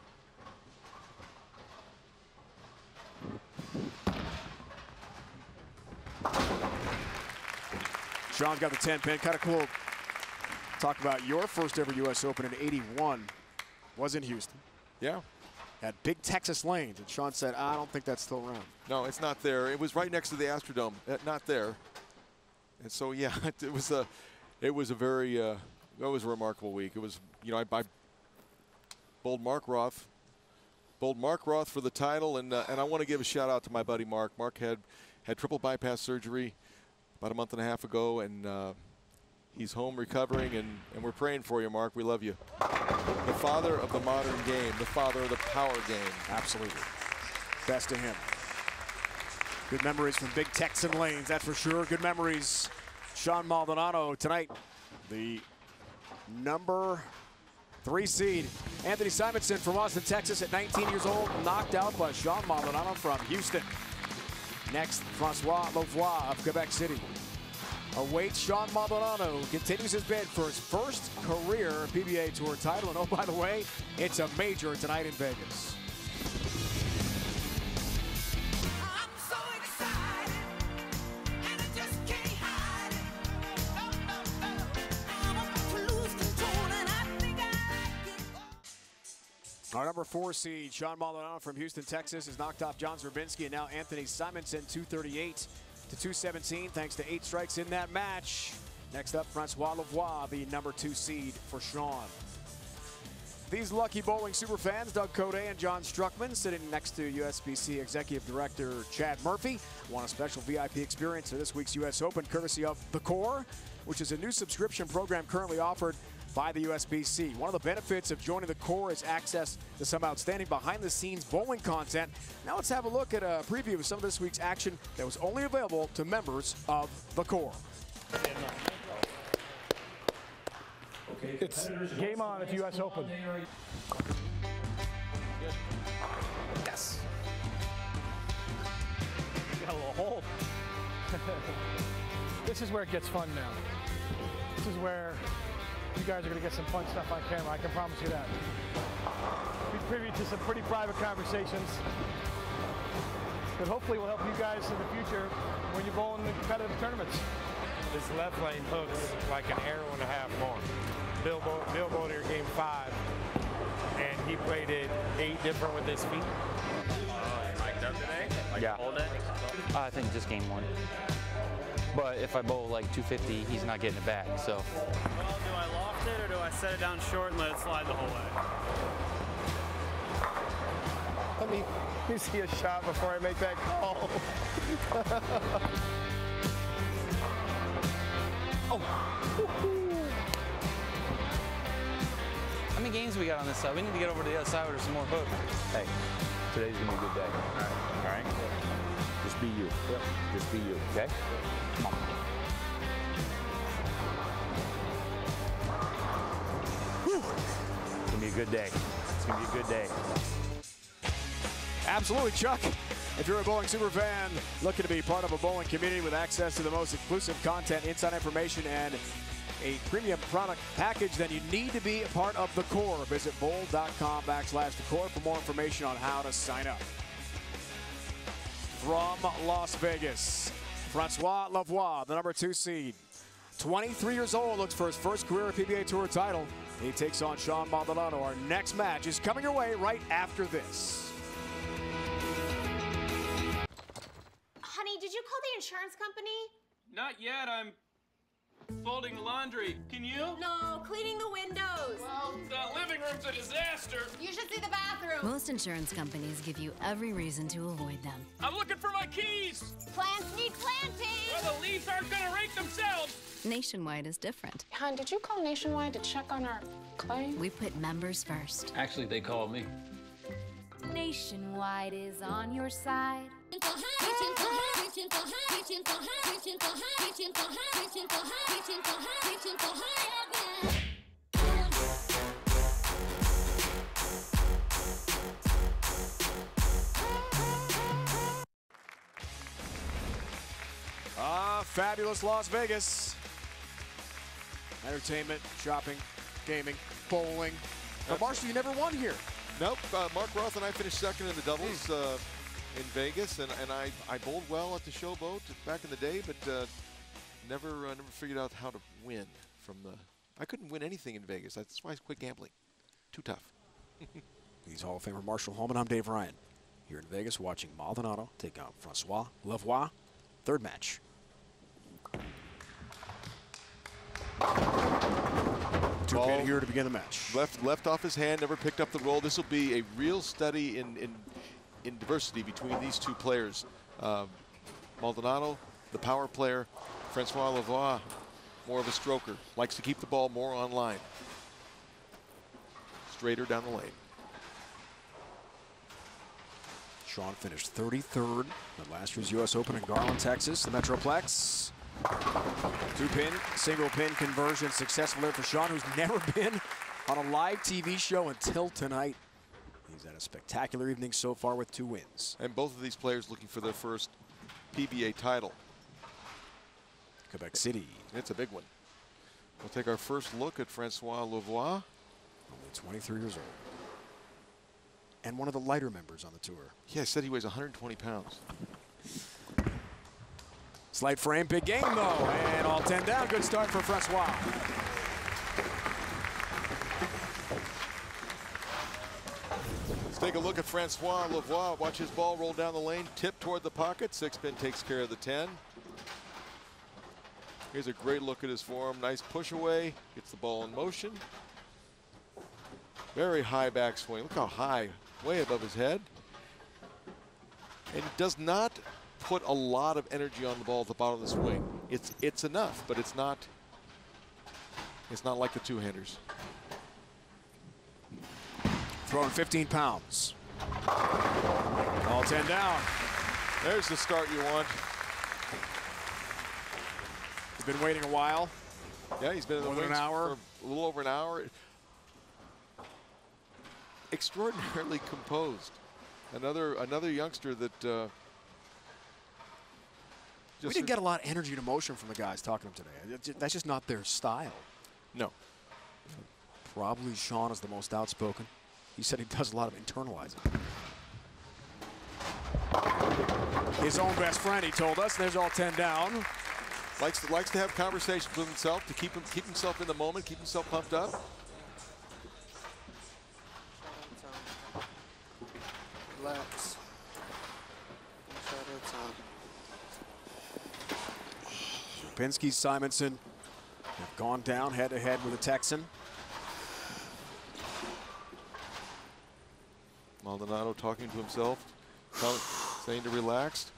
Sean's got the 10 pin, kind of cool. Talk about your first ever US Open in '81 was in Houston. Yeah. At Big Texas Lanes, and Sean said, I don't think that's still around. No, it's not there. It was right next to the Astrodome, not there. And so, yeah, it was a very, it was a remarkable week. It was, you know, I bowled Mark Roth for the title, and I want to give a shout out to my buddy Mark. Mark had triple bypass surgery about a month and a half ago, and he's home recovering, and we're praying for you, Mark. We love you. The father of the modern game, the father of the power game. Absolutely. Best to him. Good memories from Big Texan Lanes, that's for sure. Good memories. Sean Maldonado tonight, the number 3 seed. Anthony Simonson from Austin, Texas at 19 years old, knocked out by Sean Maldonado from Houston. Next, Francois Lavoie of Quebec City awaits Sean Maldonado, who continues his bid for his first career PBA Tour title. And oh, by the way, it's a major tonight in Vegas. Our number 4 seed, Sean Maldonado from Houston, Texas, has knocked off John Zerbinski, and now Anthony Simonson, 238 to 217, thanks to 8 strikes in that match. Next up, Francois Lavoie, the number 2 seed for Sean. These lucky bowling superfans, Doug Code and John Struckman, sitting next to USBC Executive Director Chad Murphy, want a special VIP experience for this week's US Open, courtesy of The Core, which is a new subscription program currently offered by the USBC. One of the benefits of joining the Core is access to some outstanding behind-the-scenes bowling content. Now let's have a look at a preview of some of this week's action that was only available to members of the Core. It's game on at the US Open. Yes. Got a little hold. This is where it gets fun now. This is where You guys are going to get some fun stuff on camera. I can promise you that. We privy to some pretty private conversations that hopefully will help you guys in the future when you bowl in the competitive tournaments. This left lane hooks like an arrow and a half more. Bill bowled here game 5, and he played it 8 different with his feet. Mic'd up today? Like Yeah. Whole day? I think just game 1. But if I bowl like 250, he's not getting it back. So. Well, do I loft it or do I set it down short and let it slide the whole way? Let me see a shot before I make that call. Oh. How many games we got on this side? We need to get over to the other side with some more hook. Hey, today's gonna be a good day. All right. Just be you. Yep. Just be you. Okay. Come on. Whew. It's gonna be a good day. It's gonna be a good day. Absolutely, Chuck. If you're a bowling super fan looking to be part of a bowling community with access to the most exclusive content, inside information, and a premium product package, then you need to be a part of the core. Visit bowl.com/thecore for more information on how to sign up. From Las Vegas, Francois Lavoie, the #2 seed. 23 years old, looks for his first career PBA Tour title. He takes on Sean Maldonado. Our next match is coming your way right after this. Honey, did you call the insurance company? Not yet. I'm folding the laundry. Can you? No, cleaning the windows. Well, the living room's a disaster. You should see the bathroom. Most insurance companies give you every reason to avoid them. I'm looking for my keys. Plants need planting. Well, the leaves aren't gonna rake themselves. Nationwide is different. Hon, did you call Nationwide to check on our claim? We put members first. Actually, they called me. Nationwide is on your side. Fabulous Las Vegas. Entertainment, shopping, gaming, bowling. But Marshall, you never won here. Nope. Mark Roth and I finished second in the doubles in Vegas, and I bowled well at the Showboat back in the day, but never figured out how to win from the. I couldn't win anything in Vegas. That's why I quit gambling. Too tough. He's Hall of Famer Marshall Holman. I'm Dave Ryan. Here in Vegas, watching Maldonado take on Francois Lavoie. Third match. Two pin here to begin the match. Left off his hand, never picked up the roll. This will be a real study in diversity between these two players. Maldonado, the power player. Francois Lavoie, more of a stroker. Likes to keep the ball more on line. Straighter down the lane. Sean finished 33rd at last year's U.S. Open in Garland, Texas, the Metroplex. Two-pin, single-pin conversion successful there for Sean, who's never been on a live TV show until tonight. He's had a spectacular evening so far with 2 wins. And both of these players looking for their first PBA title. Quebec City. It's a big one. We'll take our first look at Francois Lavoie. Only 23 years old. And one of the lighter members on the tour. Yeah, I said he weighs 120 pounds. Slight frame, big game though, and all 10 down. Good start for Francois. Let's take a look at Francois Lavoie. Watch his ball roll down the lane, tip toward the pocket. 6-pin takes care of the 10. Here's a great look at his form. Nice push away, gets the ball in motion. Very high backswing. Look how high, way above his head. And does not put a lot of energy on the ball at the bottom of the swing. It's enough, but it's not like the two-handers. Throwing 15 pounds. All 10 down. There's the start you want. He's been waiting a while. Yeah, he's been in the wings for a little over an hour. Extraordinarily composed. Another youngster that we didn't get a lot of energy and emotion from the guys talking to him today. That's just not their style. No. Probably Sean is the most outspoken. He said he does a lot of internalizing. His own best friend, he told us. There's all 10 down. Likes to have conversations with himself to keep himself in the moment, keep himself pumped up. Relax. Pinsky, Simonson have gone down head-to-head with the Texan. Maldonado talking to himself, saying to relax.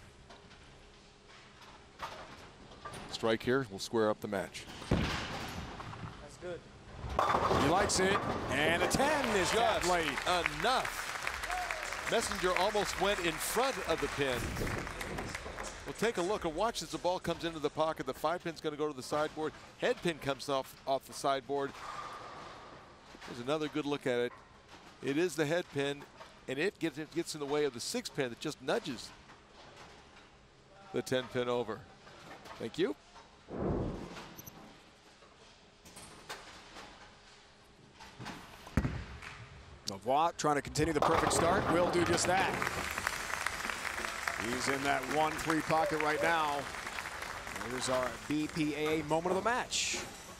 Strike here will square up the match. That's good. He likes it, and a 10 is just late. Enough. Messenger almost went in front of the pin. We'll take a look and watch as the ball comes into the pocket. The 5-pin's going to go to the sideboard. Head pin comes off the sideboard. There's another good look at it. It is the head pin, and it gets in the way of the 6-pin that just nudges the 10-pin over. Thank you. Lavoie trying to continue the perfect start. Will do just that. He's in that 1-3 pocket right now. Here's our BPAA moment of the match.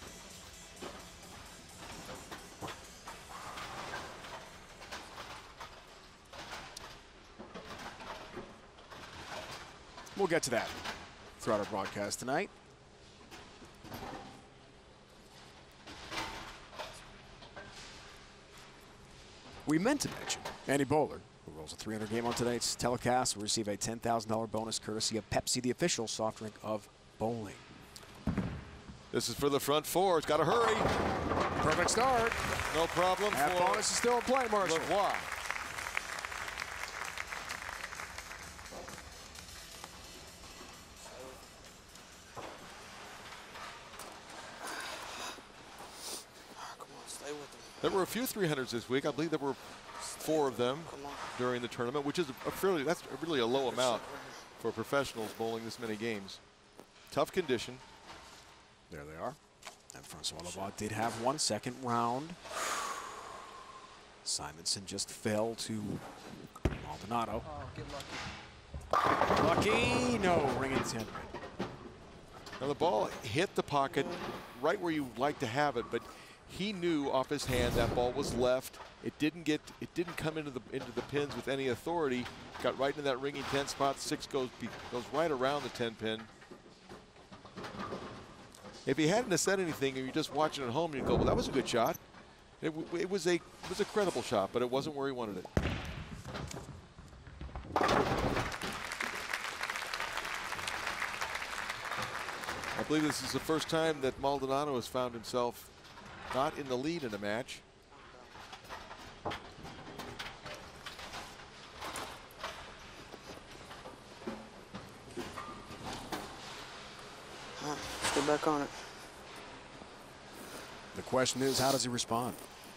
We'll get to that throughout our broadcast tonight. We meant to mention Andy Bowler, who rolls a 300 game on tonight's telecast, will receive a $10,000 bonus courtesy of Pepsi, the official soft drink of bowling. This is for the front four. It's got to hurry. Perfect start. No problem. That bonus is still in play, Marshall. Lavoie. There were a few 300s this week. I believe there were 4 of them during the tournament, which is that's really a low amount for professionals bowling this many games. Tough condition. There they are. And Francois Lavoie did have 1 second round. Simonson just fell to Maldonado. Oh, get lucky. Lucky, no, ringing 10. Now the ball hit the pocket right where you like to have it, but he knew off his hand that ball was left. It didn't come into the pins with any authority. Got right into that ringing 10 spot. 6 goes right around the 10 pin. If he hadn't have said anything and you're just watching at home, you'd go, well, that was a good shot. It was a credible shot, but it wasn't where he wanted it. I believe this is the first time that Maldonado has found himself not in the lead in a match. Let's get back on it. The question is, how does he respond?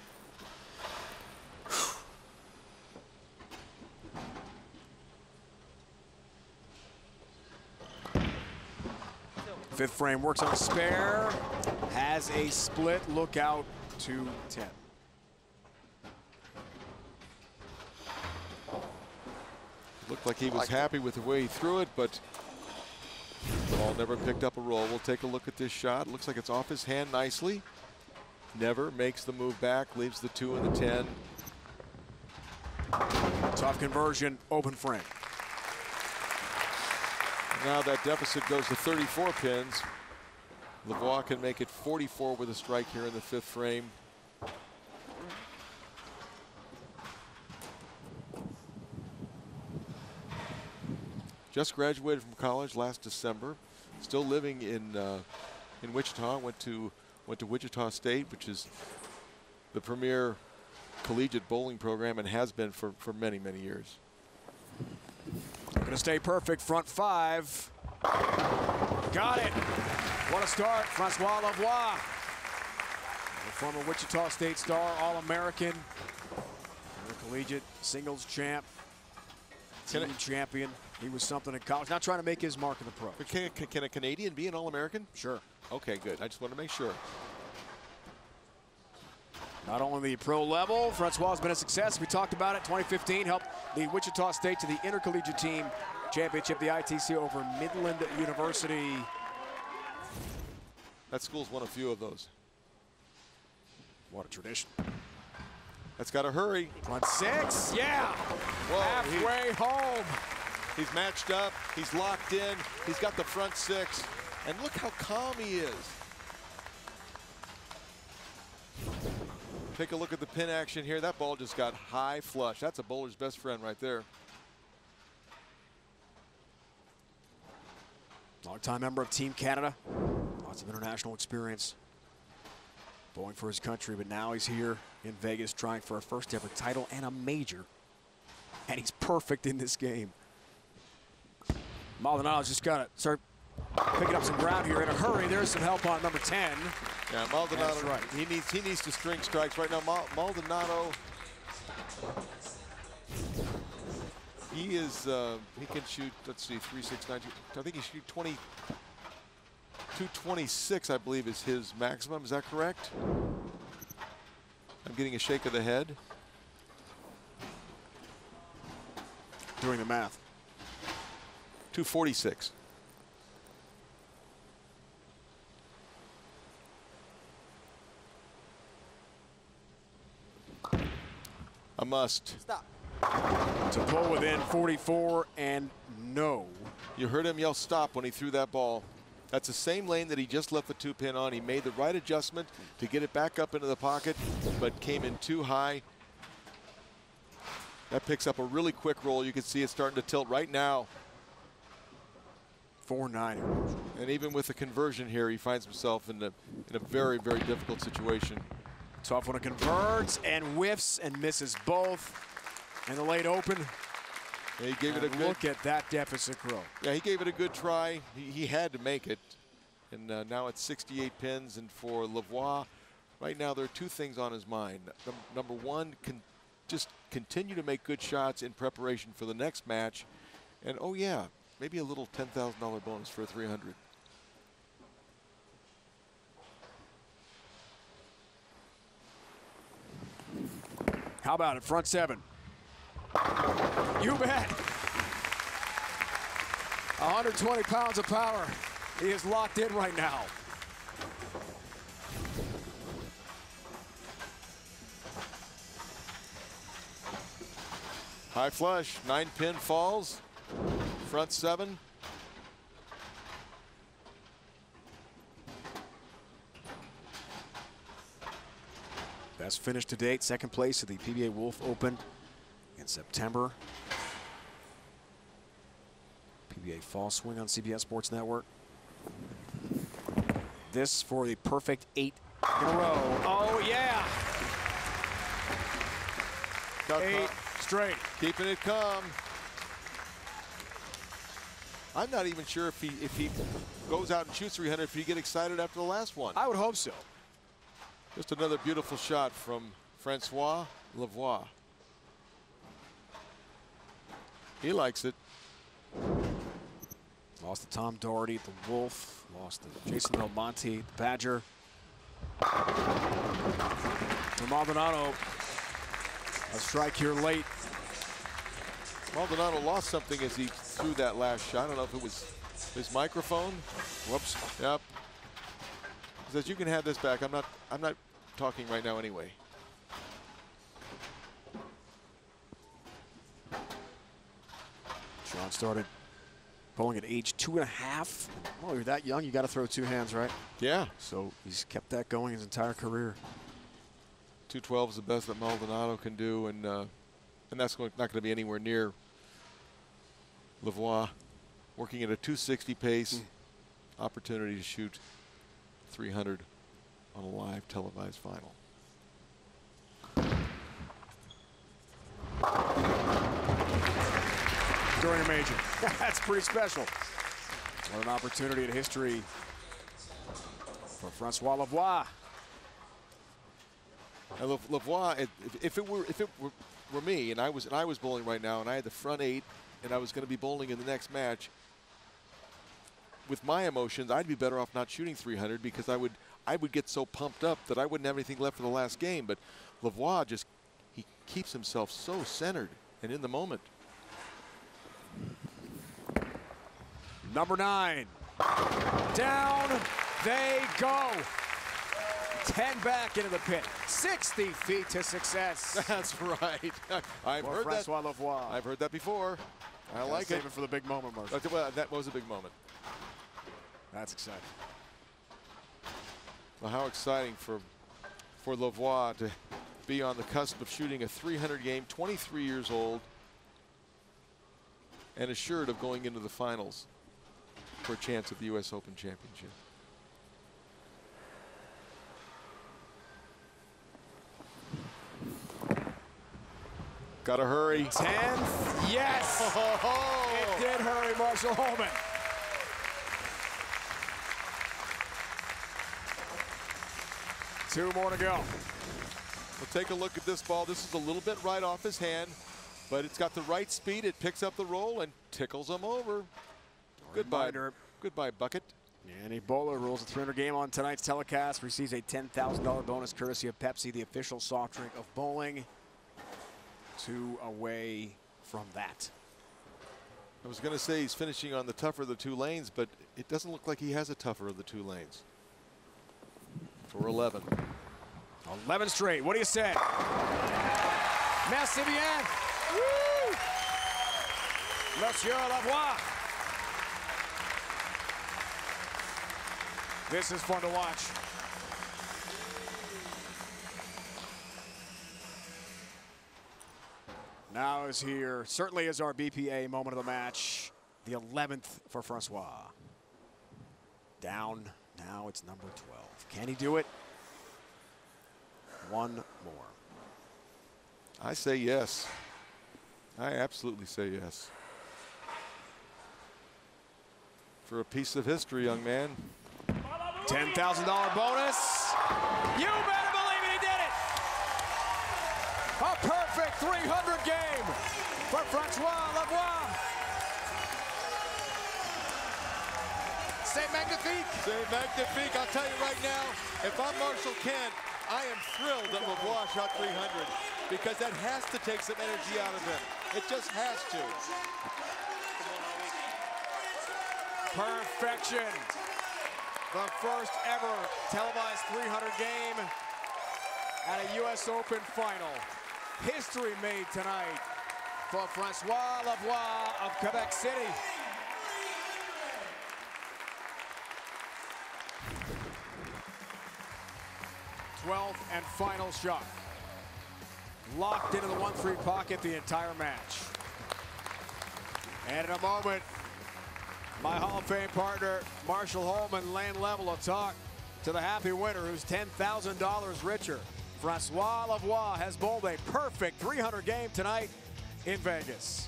Fifth frame works on a spare, has a split, look out to 10. Looked like he was happy with the way he threw it, but the ball never picked up a roll. We'll take a look at this shot. Looks like it's off his hand nicely. Never makes the move back, leaves the 2 and the 10. Tough conversion, open frame. Now that deficit goes to 34 pins. Lavoie can make it 44 with a strike here in the 5th frame. Just graduated from college last December. Still living in Wichita. Went to Wichita State, which is the premier collegiate bowling program and has been for many, many years. Gonna stay perfect, front 5. Got it. What a start, Francois Lavoie. The former Wichita State star, All-American, collegiate singles champ, team champion. He was something in college. Not trying to make his mark in the pro. Can a Canadian be an All-American? Sure. Okay, good. I just want to make sure. Not only the pro level, Francois has been a success. We talked about it. 2015 helped lead Wichita State to the intercollegiate team championship, the ITC over Midland University. That school's won a few of those. What a tradition. That's got to hurry. Front six, yeah. Whoa, halfway home. He's matched up, he's locked in, he's got the front six, and look how calm he is. Take a look at the pin action here. That ball just got high flush. That's a bowler's best friend right there. Longtime member of Team Canada. Lots of international experience. Bowling for his country, but now he's here in Vegas trying for a first ever title and a major. And he's perfect in this game. Maldonado's just got to start picking up some ground here in a hurry. There's some help on number 10. Yeah, Maldonado, that's right. He needs to string strikes right now. Maldonado, he can shoot, let's see, 3.692. I think he shoot 226, I believe, is his maximum. Is that correct? I'm getting a shake of the head. Doing the math. 246. A must. Stop. To pull within 44 and no. You heard him yell stop when he threw that ball. That's the same lane that he just left the 2-pin on. He made the right adjustment to get it back up into the pocket, but came in too high. That picks up a really quick roll. You can see it starting to tilt right now. 4-9. And even with the conversion here, he finds himself in a very, very difficult situation. Tough when it converts and whiffs and misses both. And the late open. Yeah, he gave it a good look at that deficit grow. Yeah, he gave it a good try. He had to make it. And now it's 68 pins. And for Lavoie, right now there are two things on his mind. Number one, just continue to make good shots in preparation for the next match. And oh yeah, maybe a little $10,000 bonus for a 300. How about it, front seven? You bet. 120 pounds of power. He is locked in right now. High flush, 9-pin falls, front seven. Best finish to date, second place at the PBA Wolf Open in September. PBA Fall Swing on CBS Sports Network. This for the perfect 8 in a row. Oh yeah! 8 straight. Keeping it calm. I'm not even sure if he goes out and shoots 300, if he get excited after the last one. I would hope so. Just another beautiful shot from Francois Lavoie. He likes it. Lost to Tom Doherty, the Wolf. Lost to Jason Del Monte, the Badger. For Maldonado, a strike here late. Maldonado lost something as he threw that last shot. I don't know if it was his microphone. Whoops. Yep. He says, you can have this back. I'm not talking right now anyway. Sean started bowling at age 2.5. Well, you're that young, you got to throw two hands, right? Yeah. So he's kept that going his entire career. 212 is the best that Maldonado can do, and that's not going to be anywhere near Lavoie. Working at a 260 pace, opportunity to shoot 300 on a live televised final. During a major. That's pretty special. What an opportunity in history for Francois Lavoie. Lavoie, if it were me, and I was bowling right now, and I had the front 8, and I was going to be bowling in the next match, with my emotions, I'd be better off not shooting 300 because I I would get so pumped up that I wouldn't have anything left for the last game. But Lavoie just, he keeps himself so centered and in the moment. Number 9. Down they go. 10 back into the pit. 60 feet to success. That's right. I've heard that. Francois Lavoie. I've heard that before. I like it. Save it for the big moment, Marshall. Well, that was a big moment. That's exciting. Well, how exciting for Lavoie to be on the cusp of shooting a 300 game, 23 years old, and assured of going into the finals for a chance at the US Open Championship. Gotta hurry. 10th. Yes. It did hurry Marshall Holman. Two more to go. We'll take a look at this ball. This is a little bit right off his hand, but it's got the right speed. It picks up the roll and tickles him over. Goodbye, goodbye, Bucket. Any bowler rules a 300 game on tonight's telecast receives a $10,000 bonus courtesy of Pepsi, the official soft drink of bowling. 2 away from that. I was going to say he's finishing on the tougher of the 2 lanes, but it doesn't look like he has a tougher of the 2 lanes. For 11. 11 straight. What do you say? Merci bien. Woo! Monsieur Lavoie. This is fun to watch. Now is here, certainly is our BPA moment of the match. The 11th for Francois. Down, now it's number 12. Can he do it? One more. I say yes. I absolutely say yes. For a piece of history, young man. $10,000 bonus. You better believe it, he did it. A perfect 300 game for Francois Lavoie. C'est magnifique. C'est magnifique. I'll tell you right now, if I'm Marshall Kent, I am thrilled that Lavoie shot 300 because that has to take some energy out of him. It just has to. Perfection. The first ever televised 300 game at a US Open final. History made tonight for Francois Lavoie of Quebec City. #12th and final shot. Locked into the 1-3 pocket the entire match. And in a moment, my Hall of Fame partner, Marshall Holman, lane level will talk to the happy winner who's $10,000 richer. Francois Lavoie has bowled a perfect 300 game tonight in Vegas.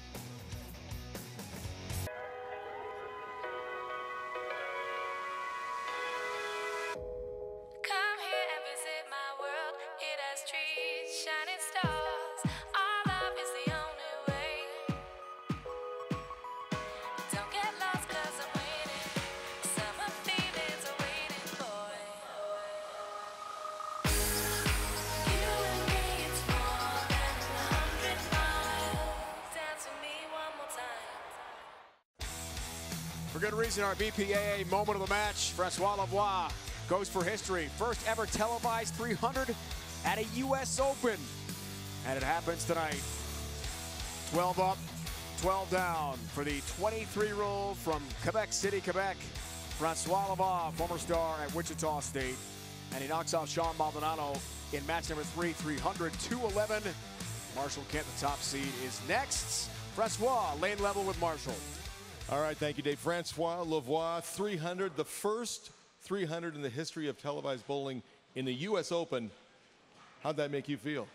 Come here and visit my world. It has trees, shining stars. Our love is the only way. Don't get lost 'cause I'm waiting. Summer feelings are waiting, boy. You and me, it's more than 100 miles. Dance with me one more time. For good reason, our BPAA moment of the match, Francois Lavoie goes for history. First ever televised 300 at a US Open. And it happens tonight. 12 up, 12 down for the 23-year-old from Quebec City, Quebec. Francois Lavoie, former star at Wichita State. And he knocks off Sean Maldonado in match number 3, 300-211. Marshall Kent, the top seed, is next. Francois, lane level with Marshall. All right, thank you, Dave. Francois Lavoie, 300, the first 300 in the history of televised bowling in the US Open. How'd that make you feel?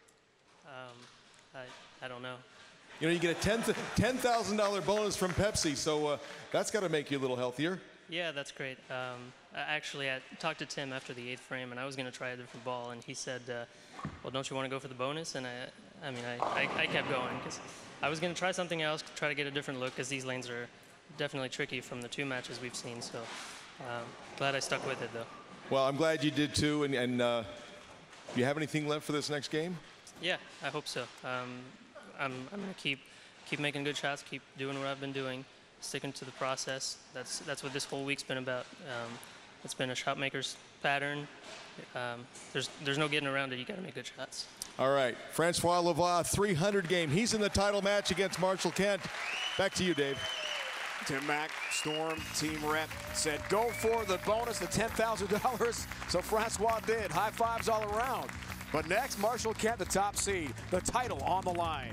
I don't know. You know, you get a $10,000 bonus from Pepsi, so that's got to make you a little healthier. Yeah, that's great. Actually, I talked to Tim after the 8th frame, and I was going to try a different ball, and he said, well, don't you want to go for the bonus? And I kept going, because I was going to try something else, try to get a different look, because these lanes are definitely tricky from the 2 matches we've seen, so glad I stuck with it, though. Well, I'm glad you did too. And do you have anything left for this next game? Yeah, I hope so. I'm going to keep making good shots, keep doing what I've been doing, sticking to the process. That's what this whole week's been about. It's been a shot maker's pattern. There's no getting around it. You got to make good shots. All right, Francois Lavoie, 300 game. He's in the title match against Marshall Kent. Back to you, Dave. Tim Mack, Storm team rep, said go for the bonus, the $10,000. So Francois did. High fives all around. But next, Marshall Kent, the top seed, the title on the line.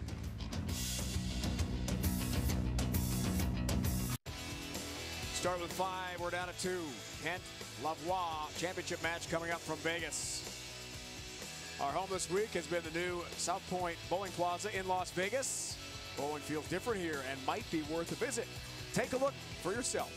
Start with 5, we're down to 2. Kent, Lavoie, championship match coming up from Vegas. Our home this week has been the new South Point Bowling Plaza in Las Vegas. Bowling feels different here and might be worth a visit. Take a look for yourself.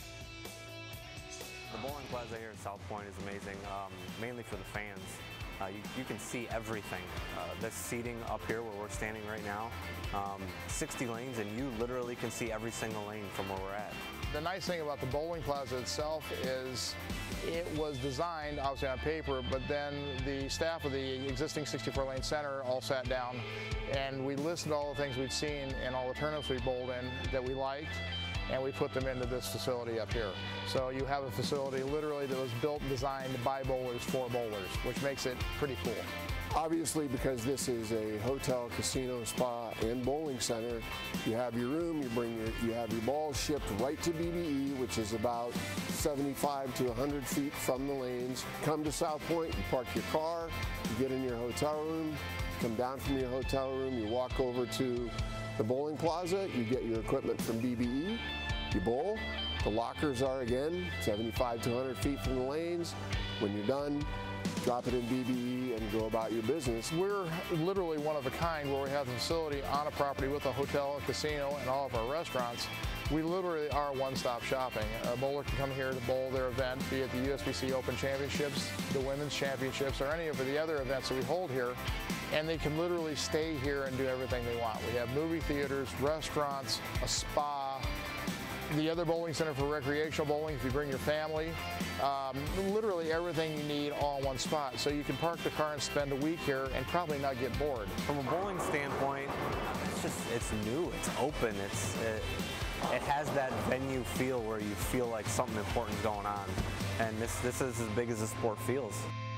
The bowling plaza here at South Point is amazing, mainly for the fans. You can see everything. This seating up here where we're standing right now, 60 lanes, and you literally can see every single lane from where we're at. The nice thing about the bowling plaza itself is it was designed obviously on paper, but then the staff of the existing 64-lane center all sat down and we listed all the things we'd seen in all the tournaments we bowled in that we liked, and we put them into this facility up here. So you have a facility literally that was built and designed by bowlers for bowlers, which makes it pretty cool. Obviously, because this is a hotel, casino, spa, and bowling center, you have your room, you have your balls shipped right to BBE, which is about 75 to 100 feet from the lanes. Come to South Point, you park your car, you get in your hotel room, come down from your hotel room, you walk over to the bowling plaza, you get your equipment from BBE, you bowl. The lockers are, again, 75 to 100 feet from the lanes. When you're done, drop it in BBE and go about your business. We're literally one of a kind where we have a facility on a property with a hotel, a casino, and all of our restaurants. We literally are one-stop shopping. A bowler can come here to bowl their event, be it the USBC Open Championships, the Women's Championships, or any of the other events that we hold here, and they can literally stay here and do everything they want. We have movie theaters, restaurants, a spa, the other bowling center for recreational bowling if you bring your family. Literally everything you need all in one spot. So you can park the car and spend a week here and probably not get bored. From a bowling standpoint, it's new, it's open, it has that venue feel where you feel like something important is going on. And this is as big as the sport feels.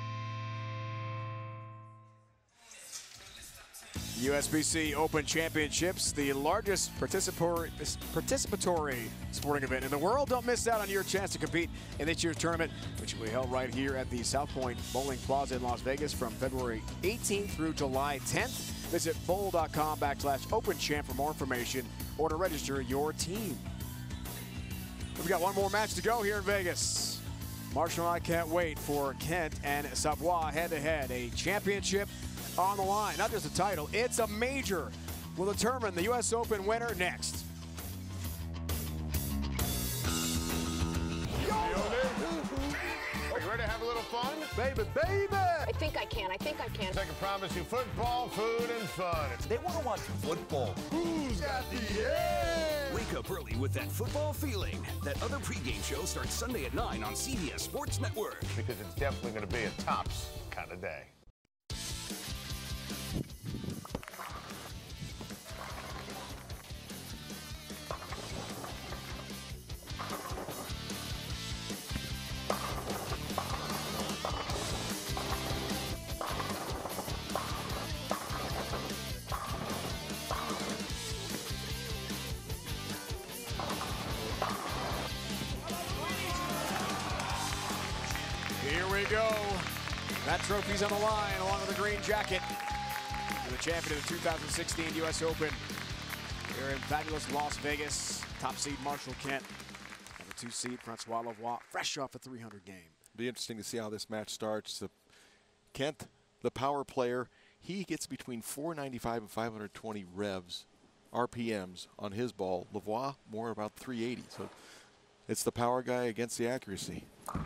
USBC Open Championships, the largest participatory sporting event in the world. Don't miss out on your chance to compete in this year's tournament, which will be held right here at the South Point Bowling Plaza in Las Vegas from February 18th through July 10th. Visit bowl.com/OpenChamp for more information or to register your team. We've got one more match to go here in Vegas. Marshall and I can't wait for Kent and Savoie head-to-head, a championship on the line. Not just a title, it's a major. We'll determine the US Open winner next. Are you ready to have a little fun? Baby, baby! I think I can. I I can promise you football, food, and fun. They want to watch football. Who's got the edge? Wake up early with that football feeling. That other pregame show starts Sunday at 9 on CBS Sports Network. Because it's definitely going to be a tops kind of day. Here we go. That trophy's on the line along with the green jacket. For the champion of the 2016 US Open here in fabulous Las Vegas. Top seed Marshall Kent. Number 2 seed Francois Lavoie, fresh off a 300 game. Be interesting to see how this match starts. Kent, the power player, he gets between 495 and 520 revs, RPMs on his ball. Lavoie, more about 380. So it's the power guy against the accuracy.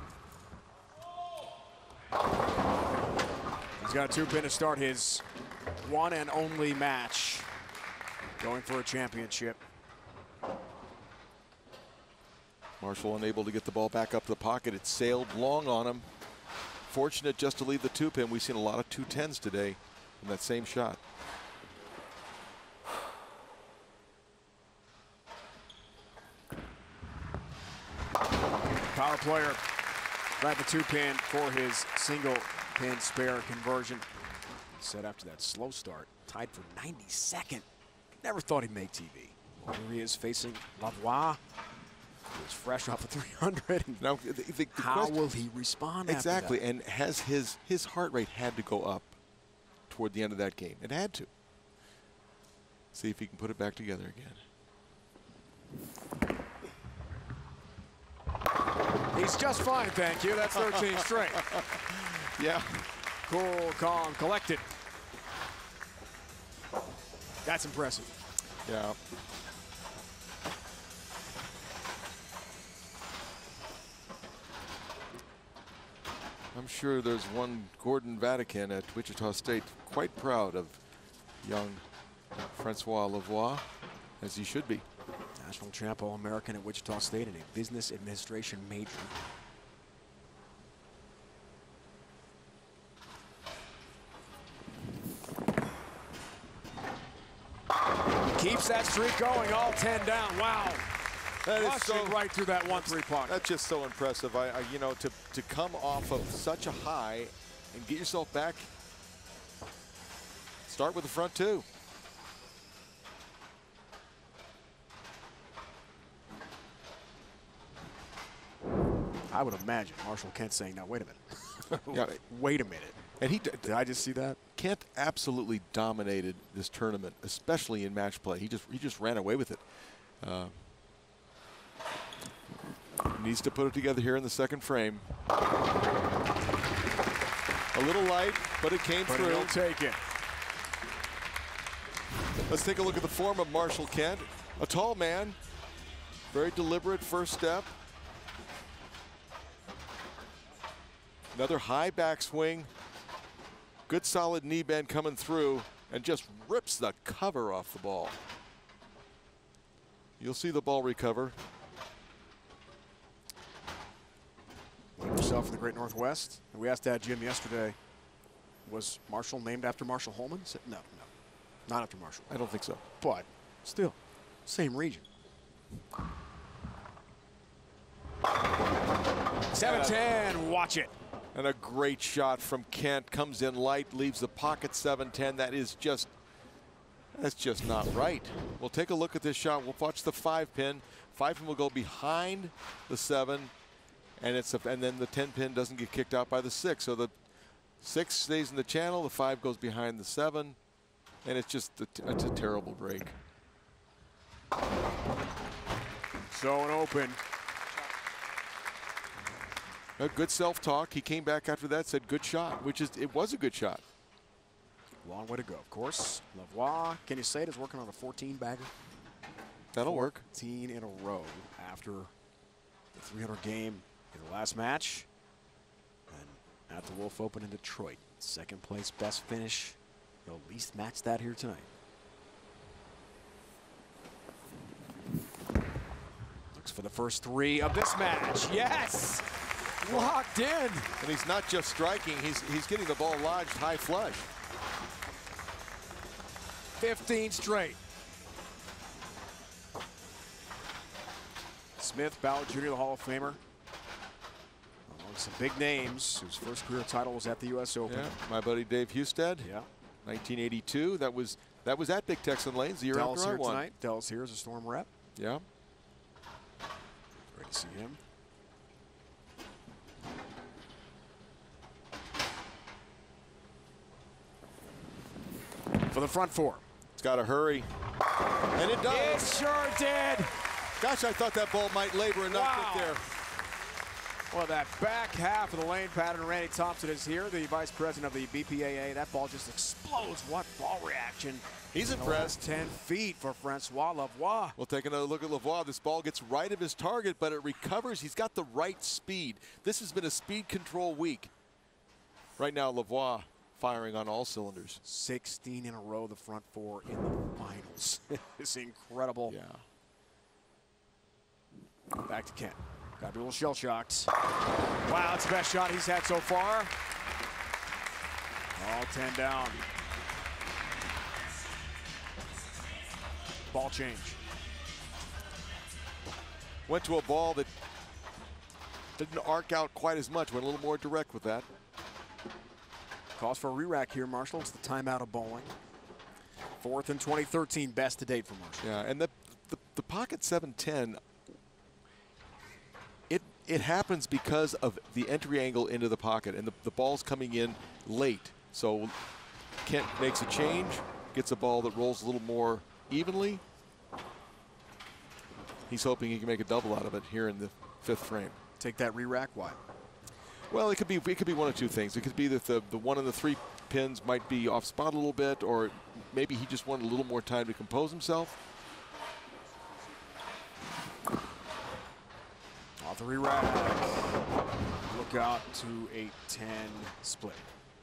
He's got a 2-pin to start his one and only match. Going for a championship. Marshall unable to get the ball back up the pocket. It sailed long on him. Fortunate just to leave the 2-pin. We've seen a lot of 210s today in that same shot. Power player right the 2-pin for his single pin spare conversion. Set after that slow start, tied for 92nd. Never thought he'd make TV. Here he is facing Lavoie. He's fresh off a 300. Now, how will he respond? Exactly, after that? and has his heart rate had to go up toward the end of that game? It had to. See if he can put it back together again. He's just fine, thank you. That's 13 straight. Yeah. Cool, calm, collected. That's impressive. Yeah. I'm sure there's one Gordon Vatican at Wichita State quite proud of young Francois Lavoie, as he should be. National champ All-American at Wichita State and a business administration major. Keeps that streak going, all 10 down. Wow. That is so right through that 1-3 pocket. That's just so impressive. You know, to come off of such a high and get yourself back. Start with the front two. I would imagine Marshall Kent saying, "Now wait a minute, Yeah. wait a minute." And did I just see that? Kent absolutely dominated this tournament, especially in match play. He just ran away with it. Needs to put it together here in the second frame. A little light, but it came through. He'll take it. Let's take a look at the form of Marshall Kent. A tall man, very deliberate first step. Another high backswing. Good solid knee bend coming through and just rips the cover off the ball. You'll see the ball recover. Yourself in the Great Northwest. And we asked Dad Jim yesterday, was Marshall named after Marshall Holman? Said, no, not after Marshall. I don't think so. But still, same region. 7-10, watch it. And a great shot from Kent. Comes in light, leaves the pocket 7-10. That's just not right. We'll take a look at this shot. We'll watch the 5-pin. 5-pin will go behind the 7, and then the 10-pin doesn't get kicked out by the 6. So the 6 stays in the channel, the 5 goes behind the 7, and it's just it's a terrible break. So an open. A good self-talk. He came back after that, said good shot, it was a good shot. Long way to go, of course. Lavoie, can you say it, is working on a 14-bagger? That'll work. 14 in a row after the 300 game in the last match. And at the Wolf Open in Detroit, second place best finish. He'll at least match that here tonight. Looks for the first 3 of this match. Yes! Locked in. And he's not just striking, he's getting the ball lodged high flush. 15 straight. Smith, Ballard Jr., the Hall of Famer. Among some big names whose first career title was at the US Open. Yeah, my buddy Dave Husted. Yeah. 1982. That was at Big Texan Lanes the year after I won. Tonight. Dell's here as a Storm rep. Yeah. Great to see him. For the front 4. It's got to hurry. And it does. It sure did. Gosh, I thought that ball might labor and not get there. Well, that back half of the lane pattern. Randy Thompson is here, the vice president of the BPAA. That ball just explodes. What ball reaction. He's impressed. 10 feet for Francois Lavoie. We'll take another look at Lavoie. This ball gets right of his target, but it recovers. He's got the right speed. This has been a speed control week. Right now, Lavoie firing on all cylinders. 16 in a row, the front 4 in the finals. It's incredible. Yeah. Back to Kent. Got a little shell-shocked. Wow, that's the best shot he's had so far. All 10 down. Ball change. Went to a ball that didn't arc out quite as much. Went a little more direct with that. Calls for a re-rack here, Marshall. It's the timeout of bowling. 4th and 2013, best to date for Marshall. Yeah, and the pocket 7-10, it happens because of the entry angle into the pocket, and the ball's coming in late. So Kent makes a change, gets a ball that rolls a little more evenly. He's hoping he can make a double out of it here in the 5th frame. Take that re-rack, why? Well, it could be one of two things. It could be that the 1 and the 3 pins might be off spot a little bit, or maybe he just wanted a little more time to compose himself. Off the re-rack. Look out to a 10 split.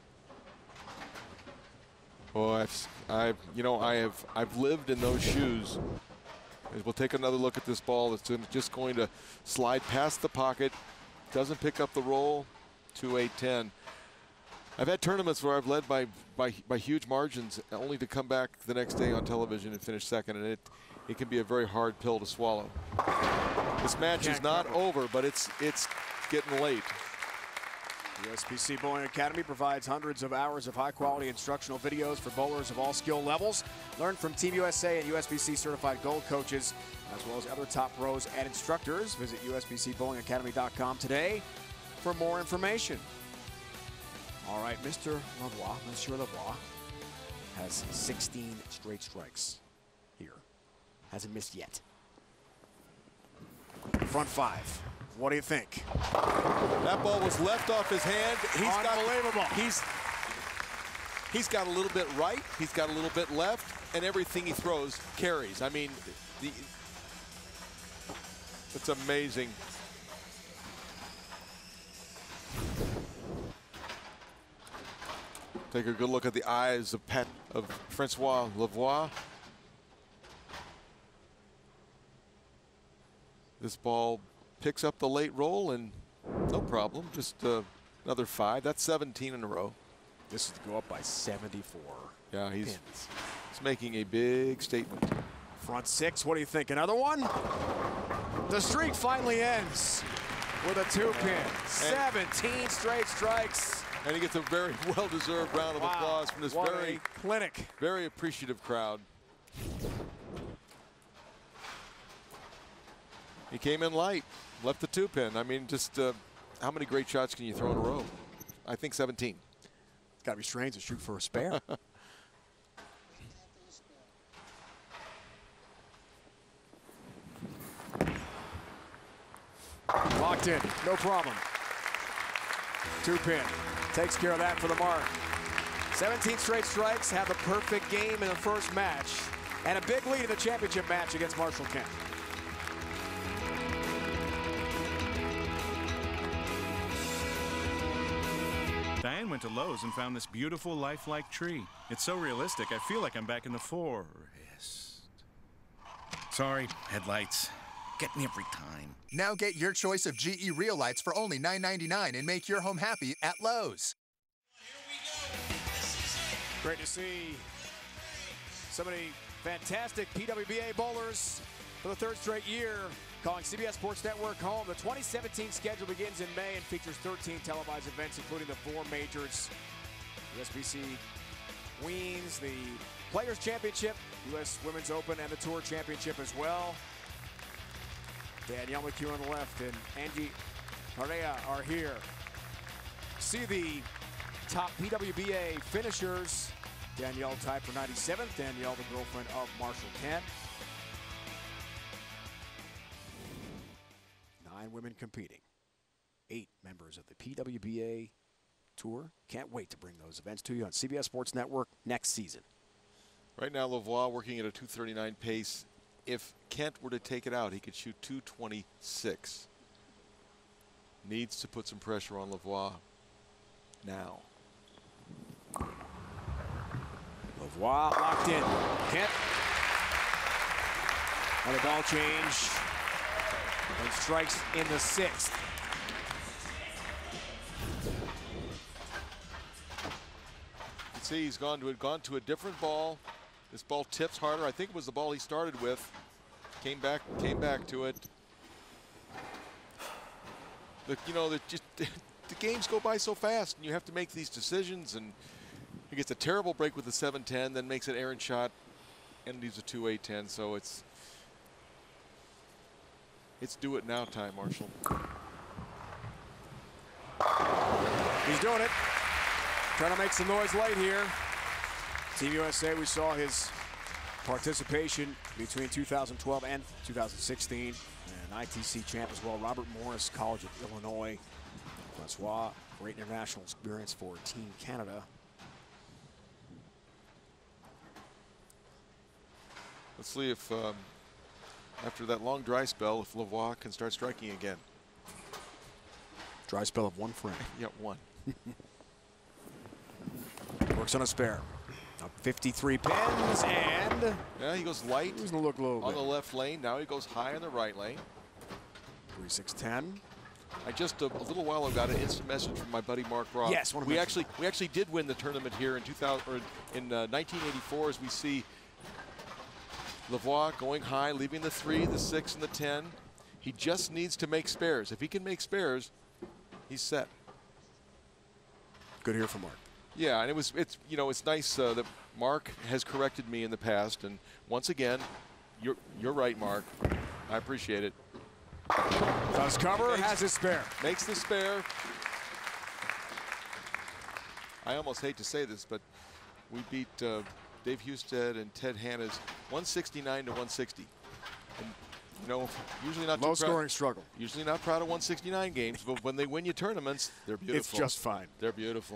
Boy, I've lived in those shoes. We'll take another look at this ball. It's just going to slide past the pocket. Doesn't pick up the roll to a 10. I've had tournaments where I've led by huge margins, only to come back the next day on television and finish second, and it can be a very hard pill to swallow. This match is not over, but it's getting late. USBC Bowling Academy provides hundreds of hours of high-quality instructional videos for bowlers of all skill levels. Learn from Team USA and USBC certified gold coaches, as well as other top pros and instructors. Visit usbcbowlingacademy.com today for more information. All right, Monsieur Lavoie has 16 straight strikes here. Hasn't missed yet. Front 5. What do you think? That ball was left off his hand. Unbelievable. He's got a little bit right. He's got a little bit left, and everything he throws carries. I mean, it's amazing. Take a good look at the eyes of Francois Lavoie. This ball picks up the late roll, and no problem. Just another 5. That's 17 in a row. This is to go up by 74. Yeah, he's making a big statement. Front 6. What do you think? Another one? The streak finally ends with a 2-pin. 17 straight strikes. And he gets a very well-deserved round of applause from this very appreciative crowd. He came in light, left the 2-pin. I mean, just how many great shots can you throw in a row? I think 17. It's got to be strange to shoot for a spare. Locked in, no problem. 2-pin, takes care of that for the mark. 17 straight strikes, have the perfect game in the first match, and a big lead in the championship match against Marshall Kent. Diane went to Lowe's and found this beautiful lifelike tree. It's so realistic, I feel like I'm back in the forest. Sorry, headlights. Get me every time. Now get your choice of GE Real Lights for only $9.99 and make your home happy at Lowe's. Great to see so many fantastic PWBA bowlers for the 3rd straight year. Calling CBS Sports Network home. The 2017 schedule begins in May and features 13 televised events, including the 4 majors. USBC Queens, the Players Championship, US Women's Open, and the Tour Championship as well. Danielle McHugh on the left and Angie Correa are here. See the top PWBA finishers. Danielle tied for 97th. Danielle, the girlfriend of Marshall Kent. 9 women competing. 8 members of the PWBA Tour. Can't wait to bring those events to you on CBS Sports Network next season. Right now, Lavoie working at a 239 pace. If Kent were to take it out, he could shoot 226. Needs to put some pressure on Lavoie now. Lavoie locked in. Kent. Another ball change. and strikes in the 6th. You can see he's gone to a different ball. This ball tips harder. I think it was the ball he started with. Came back to it. Look, you know, the games go by so fast, and you have to make these decisions. And he gets a terrible break with the 7-10, then makes an errant shot, and leaves a 2-8-10. So it's do it now time, Marshall. He's doing it. Trying to make some noise late here. Team USA, we saw his participation between 2012 and 2016. An ITC champ as well. Robert Morris, College of Illinois. Francois, great international experience for Team Canada. Let's see if, after that long dry spell, if Lavoie can start striking again. Dry spell of 1 frame. Yeah, 1. Works on a spare. Up 53 pins, and yeah, he goes light. He's gonna look low on the left lane. Now he goes high on the right lane. 3-6-10. I just a little while ago got an instant message from my buddy Mark Roth. Yes, we actually did win the tournament here in 1984, as we see Lavoie going high, leaving the 3, the 6, and the 10. He just needs to make spares. If he can make spares, he's set. Good here for Mark. Yeah, and it's nice that Mark has corrected me in the past, and once again, you're right, Mark. I appreciate it. Does cover, has his spare. Makes the spare. I almost hate to say this, but we beat Dave Husted and Ted Hanna's 169 to 160. And, you know, usually not low scoring struggle. Usually not proud of 169 games, but when they win you tournaments, they're beautiful. It's just fine. They're beautiful.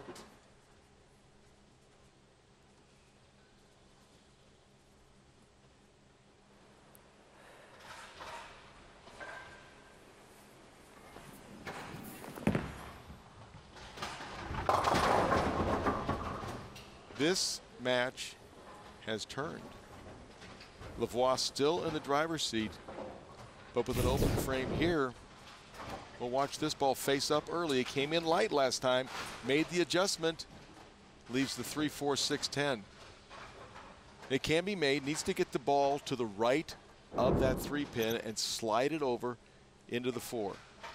This match has turned. Lavoie still in the driver's seat, but with an open frame here. We'll watch this ball face up early. It came in light last time, made the adjustment, leaves the 3-4-6-10. It can be made, needs to get the ball to the right of that 3 pin and slide it over into the 4.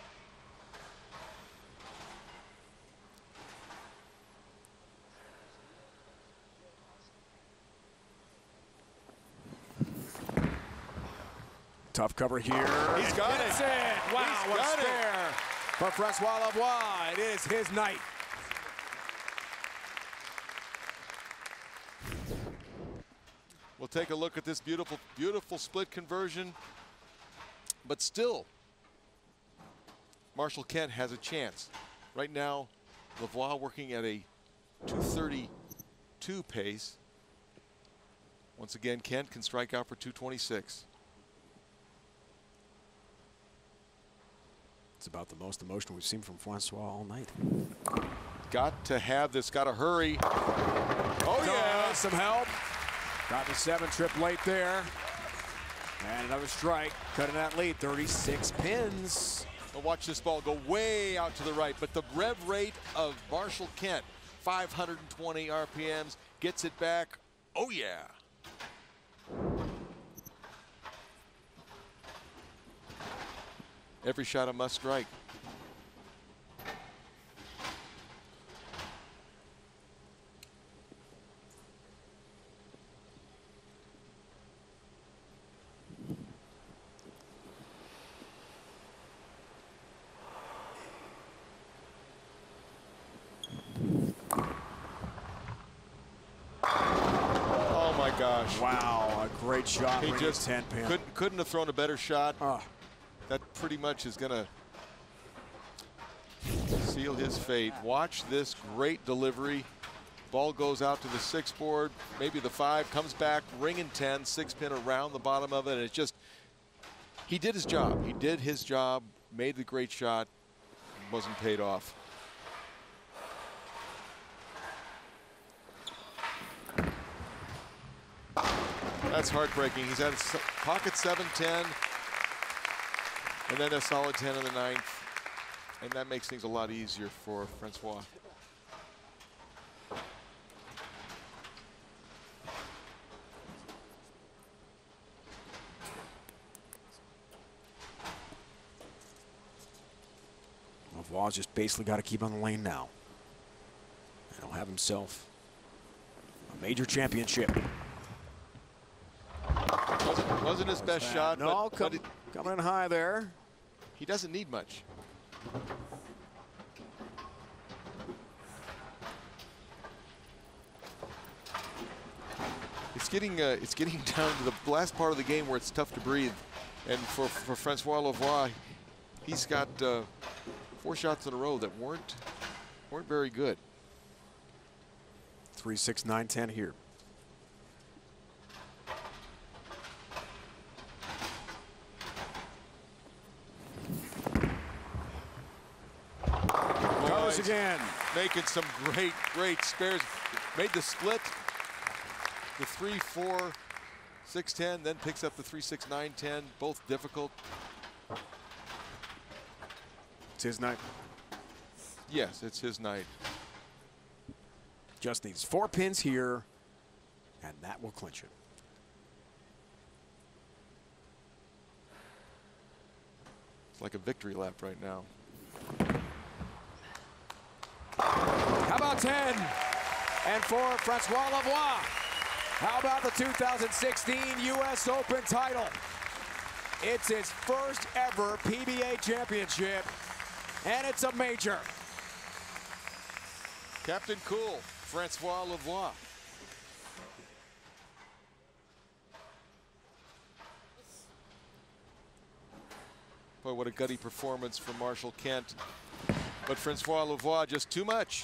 Tough cover here. He's got it. Wow, what a spare for Francois Lavoie. It is his night. We'll take a look at this beautiful, beautiful split conversion. But still, Marshall Kent has a chance. Right now, Lavoie working at a 232 pace. Once again, Kent can strike out for 226. It's about the most emotion we've seen from Francois all night. Got to have this, got to hurry. Oh yeah, some help. Got the 7-trip late there. And another strike, cutting that lead, 36 pins. We'll watch this ball go way out to the right, but the rev rate of Marshall Kent, 520 RPMs, gets it back. Oh yeah. Every shot a must strike. Oh my gosh. Wow, a great shot. He just 10 pin. couldn't have thrown a better shot. That pretty much is going to seal his fate. Watch this great delivery. Ball goes out to the 6 board, maybe the 5, comes back, ring and 10, 6 pin around the bottom of it. And it's just, he did his job. He did his job, made the great shot, wasn't paid off. That's heartbreaking. He's at pocket 7-10. And then a solid 10 in the 9th. And that makes things a lot easier for Francois. Lavoie's just basically got to keep on the lane now. And he'll have himself a major championship. Wasn't his best shot. No, but coming in high there. He doesn't need much. It's getting down to the last part of the game where it's tough to breathe. And for Francois Lavoie, he's got 4 shots in a row that weren't very good. 3-6, 9-10 here. Goes again. Making some great spares. Made the split. The 3-4, 6-10, then picks up the 3-6, 9-10. Both difficult. It's his night. Yes, it's his night. Just needs 4 pins here, and that will clinch it. It's like a victory lap right now. How about 10? And for Francois Lavoie, how about the 2016 US Open title? It's his first ever PBA championship, and it's a major. Captain Cool, Francois Lavoie. Boy, what a gutty performance from Marshall Kent. But Francois Lavoie, just too much.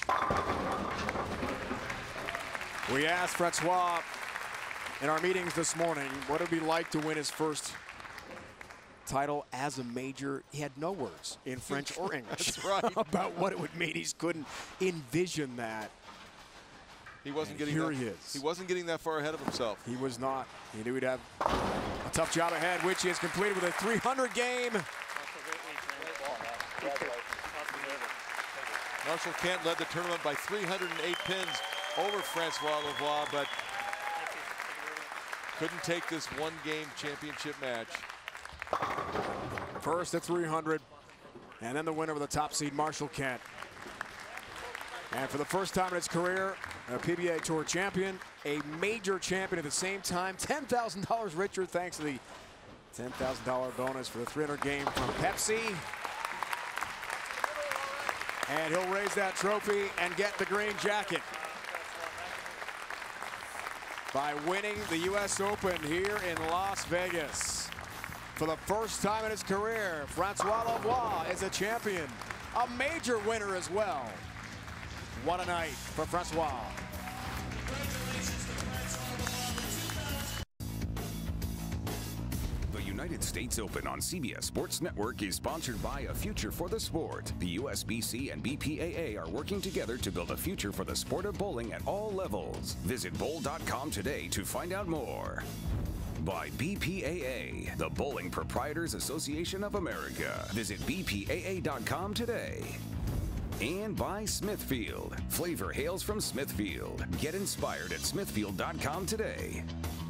We asked Francois in our meetings this morning what it would be like to win his first title as a major. He had no words in French or English. That's right. About what it would mean. He couldn't envision that. He wasn't getting here that, he is. He wasn't getting that far ahead of himself. He was not. He knew he'd have a tough job ahead, which he has completed with a 300 game. Marshall Kent led the tournament by 308 pins over Francois Lavoie, but couldn't take this one-game championship match. First at 300, and then the winner with the top seed, Marshall Kent. And for the first time in his career, a PBA Tour champion, a major champion at the same time, $10,000 richer thanks to the $10,000 bonus for the 300 game from Pepsi. And he'll raise that trophy and get the green jacket by winning the US Open here in Las Vegas. For the first time in his career, Francois Lavoie is a champion, a major winner as well. What a night for Francois. The United States Open on CBS Sports Network is sponsored by A Future for the Sport. The USBC and BPAA are working together to build a future for the sport of bowling at all levels. Visit bowl.com today to find out more. By BPAA, the Bowling Proprietors Association of America. Visit BPAA.com today. And by Smithfield. Flavor hails from Smithfield. Get inspired at Smithfield.com today.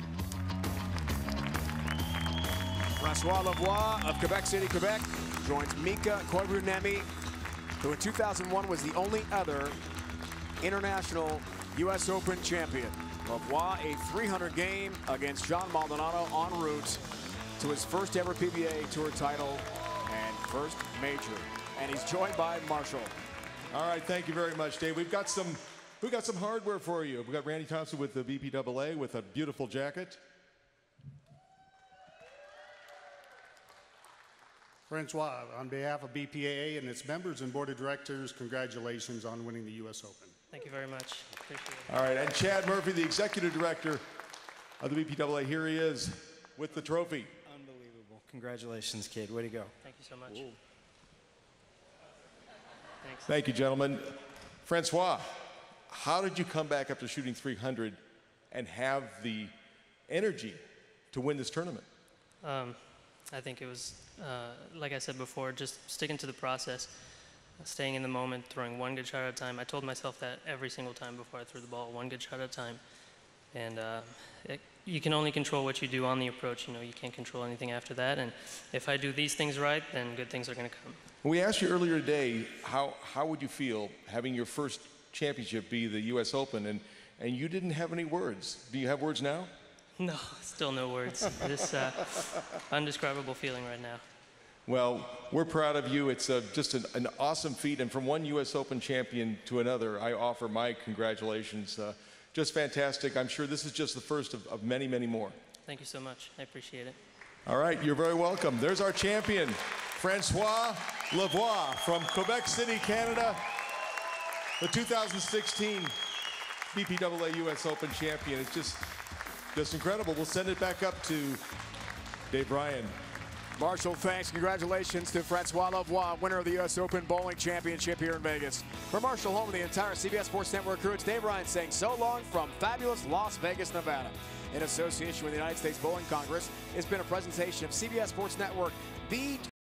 Francois Lavoie of Quebec City, Quebec, joins Mika Koivu-Nemi, who in 2001 was the only other international US Open champion. Lavoie, a 300 game against John Maldonado en route to his first ever PBA Tour title and first major. And he's joined by Marshall. All right, thank you very much, Dave. We've got some hardware for you. We've got Randy Thompson with the BPAA with a beautiful jacket. Francois, on behalf of BPAA and its members and board of directors, congratulations on winning the US Open. Thank you very much. Appreciate it. All right, and Chad Murphy, the executive director of the BPAA, here he is with the trophy. Unbelievable. Congratulations, kid. Way to go. Thank you so much. Ooh. Thanks. Thank you, gentlemen. Francois, how did you come back after shooting 300 and have the energy to win this tournament? I think it was, like I said before, just sticking to the process, staying in the moment, throwing one good shot at a time. I told myself that every single time before I threw the ball, one good shot at a time. And you can only control what you do on the approach. You know, you can't control anything after that. And if I do these things right, then good things are going to come. We asked you earlier today, how would you feel having your first championship be the U.S. Open, and you didn't have any words. Do you have words now? No, still no words. This undescribable feeling right now. Well, we're proud of you. It's just an awesome feat, and from one U.S. Open champion to another, I offer my congratulations. Just fantastic. I'm sure this is just the first of many, many more. Thank you so much. I appreciate it. All right, you're very welcome. There's our champion, Francois Lavoie from Quebec City, Canada, the 2016 BPAA US Open champion. It's just incredible. We'll send it back up to Dave Ryan. Marshall, thanks. Congratulations to Francois Lavoie, winner of the U.S. Open Bowling Championship here in Vegas. For Marshall, home of the entire CBS Sports Network crew, it's Dave Ryan saying so long from fabulous Las Vegas, Nevada. In association with the United States Bowling Congress, it's been a presentation of CBS Sports Network, the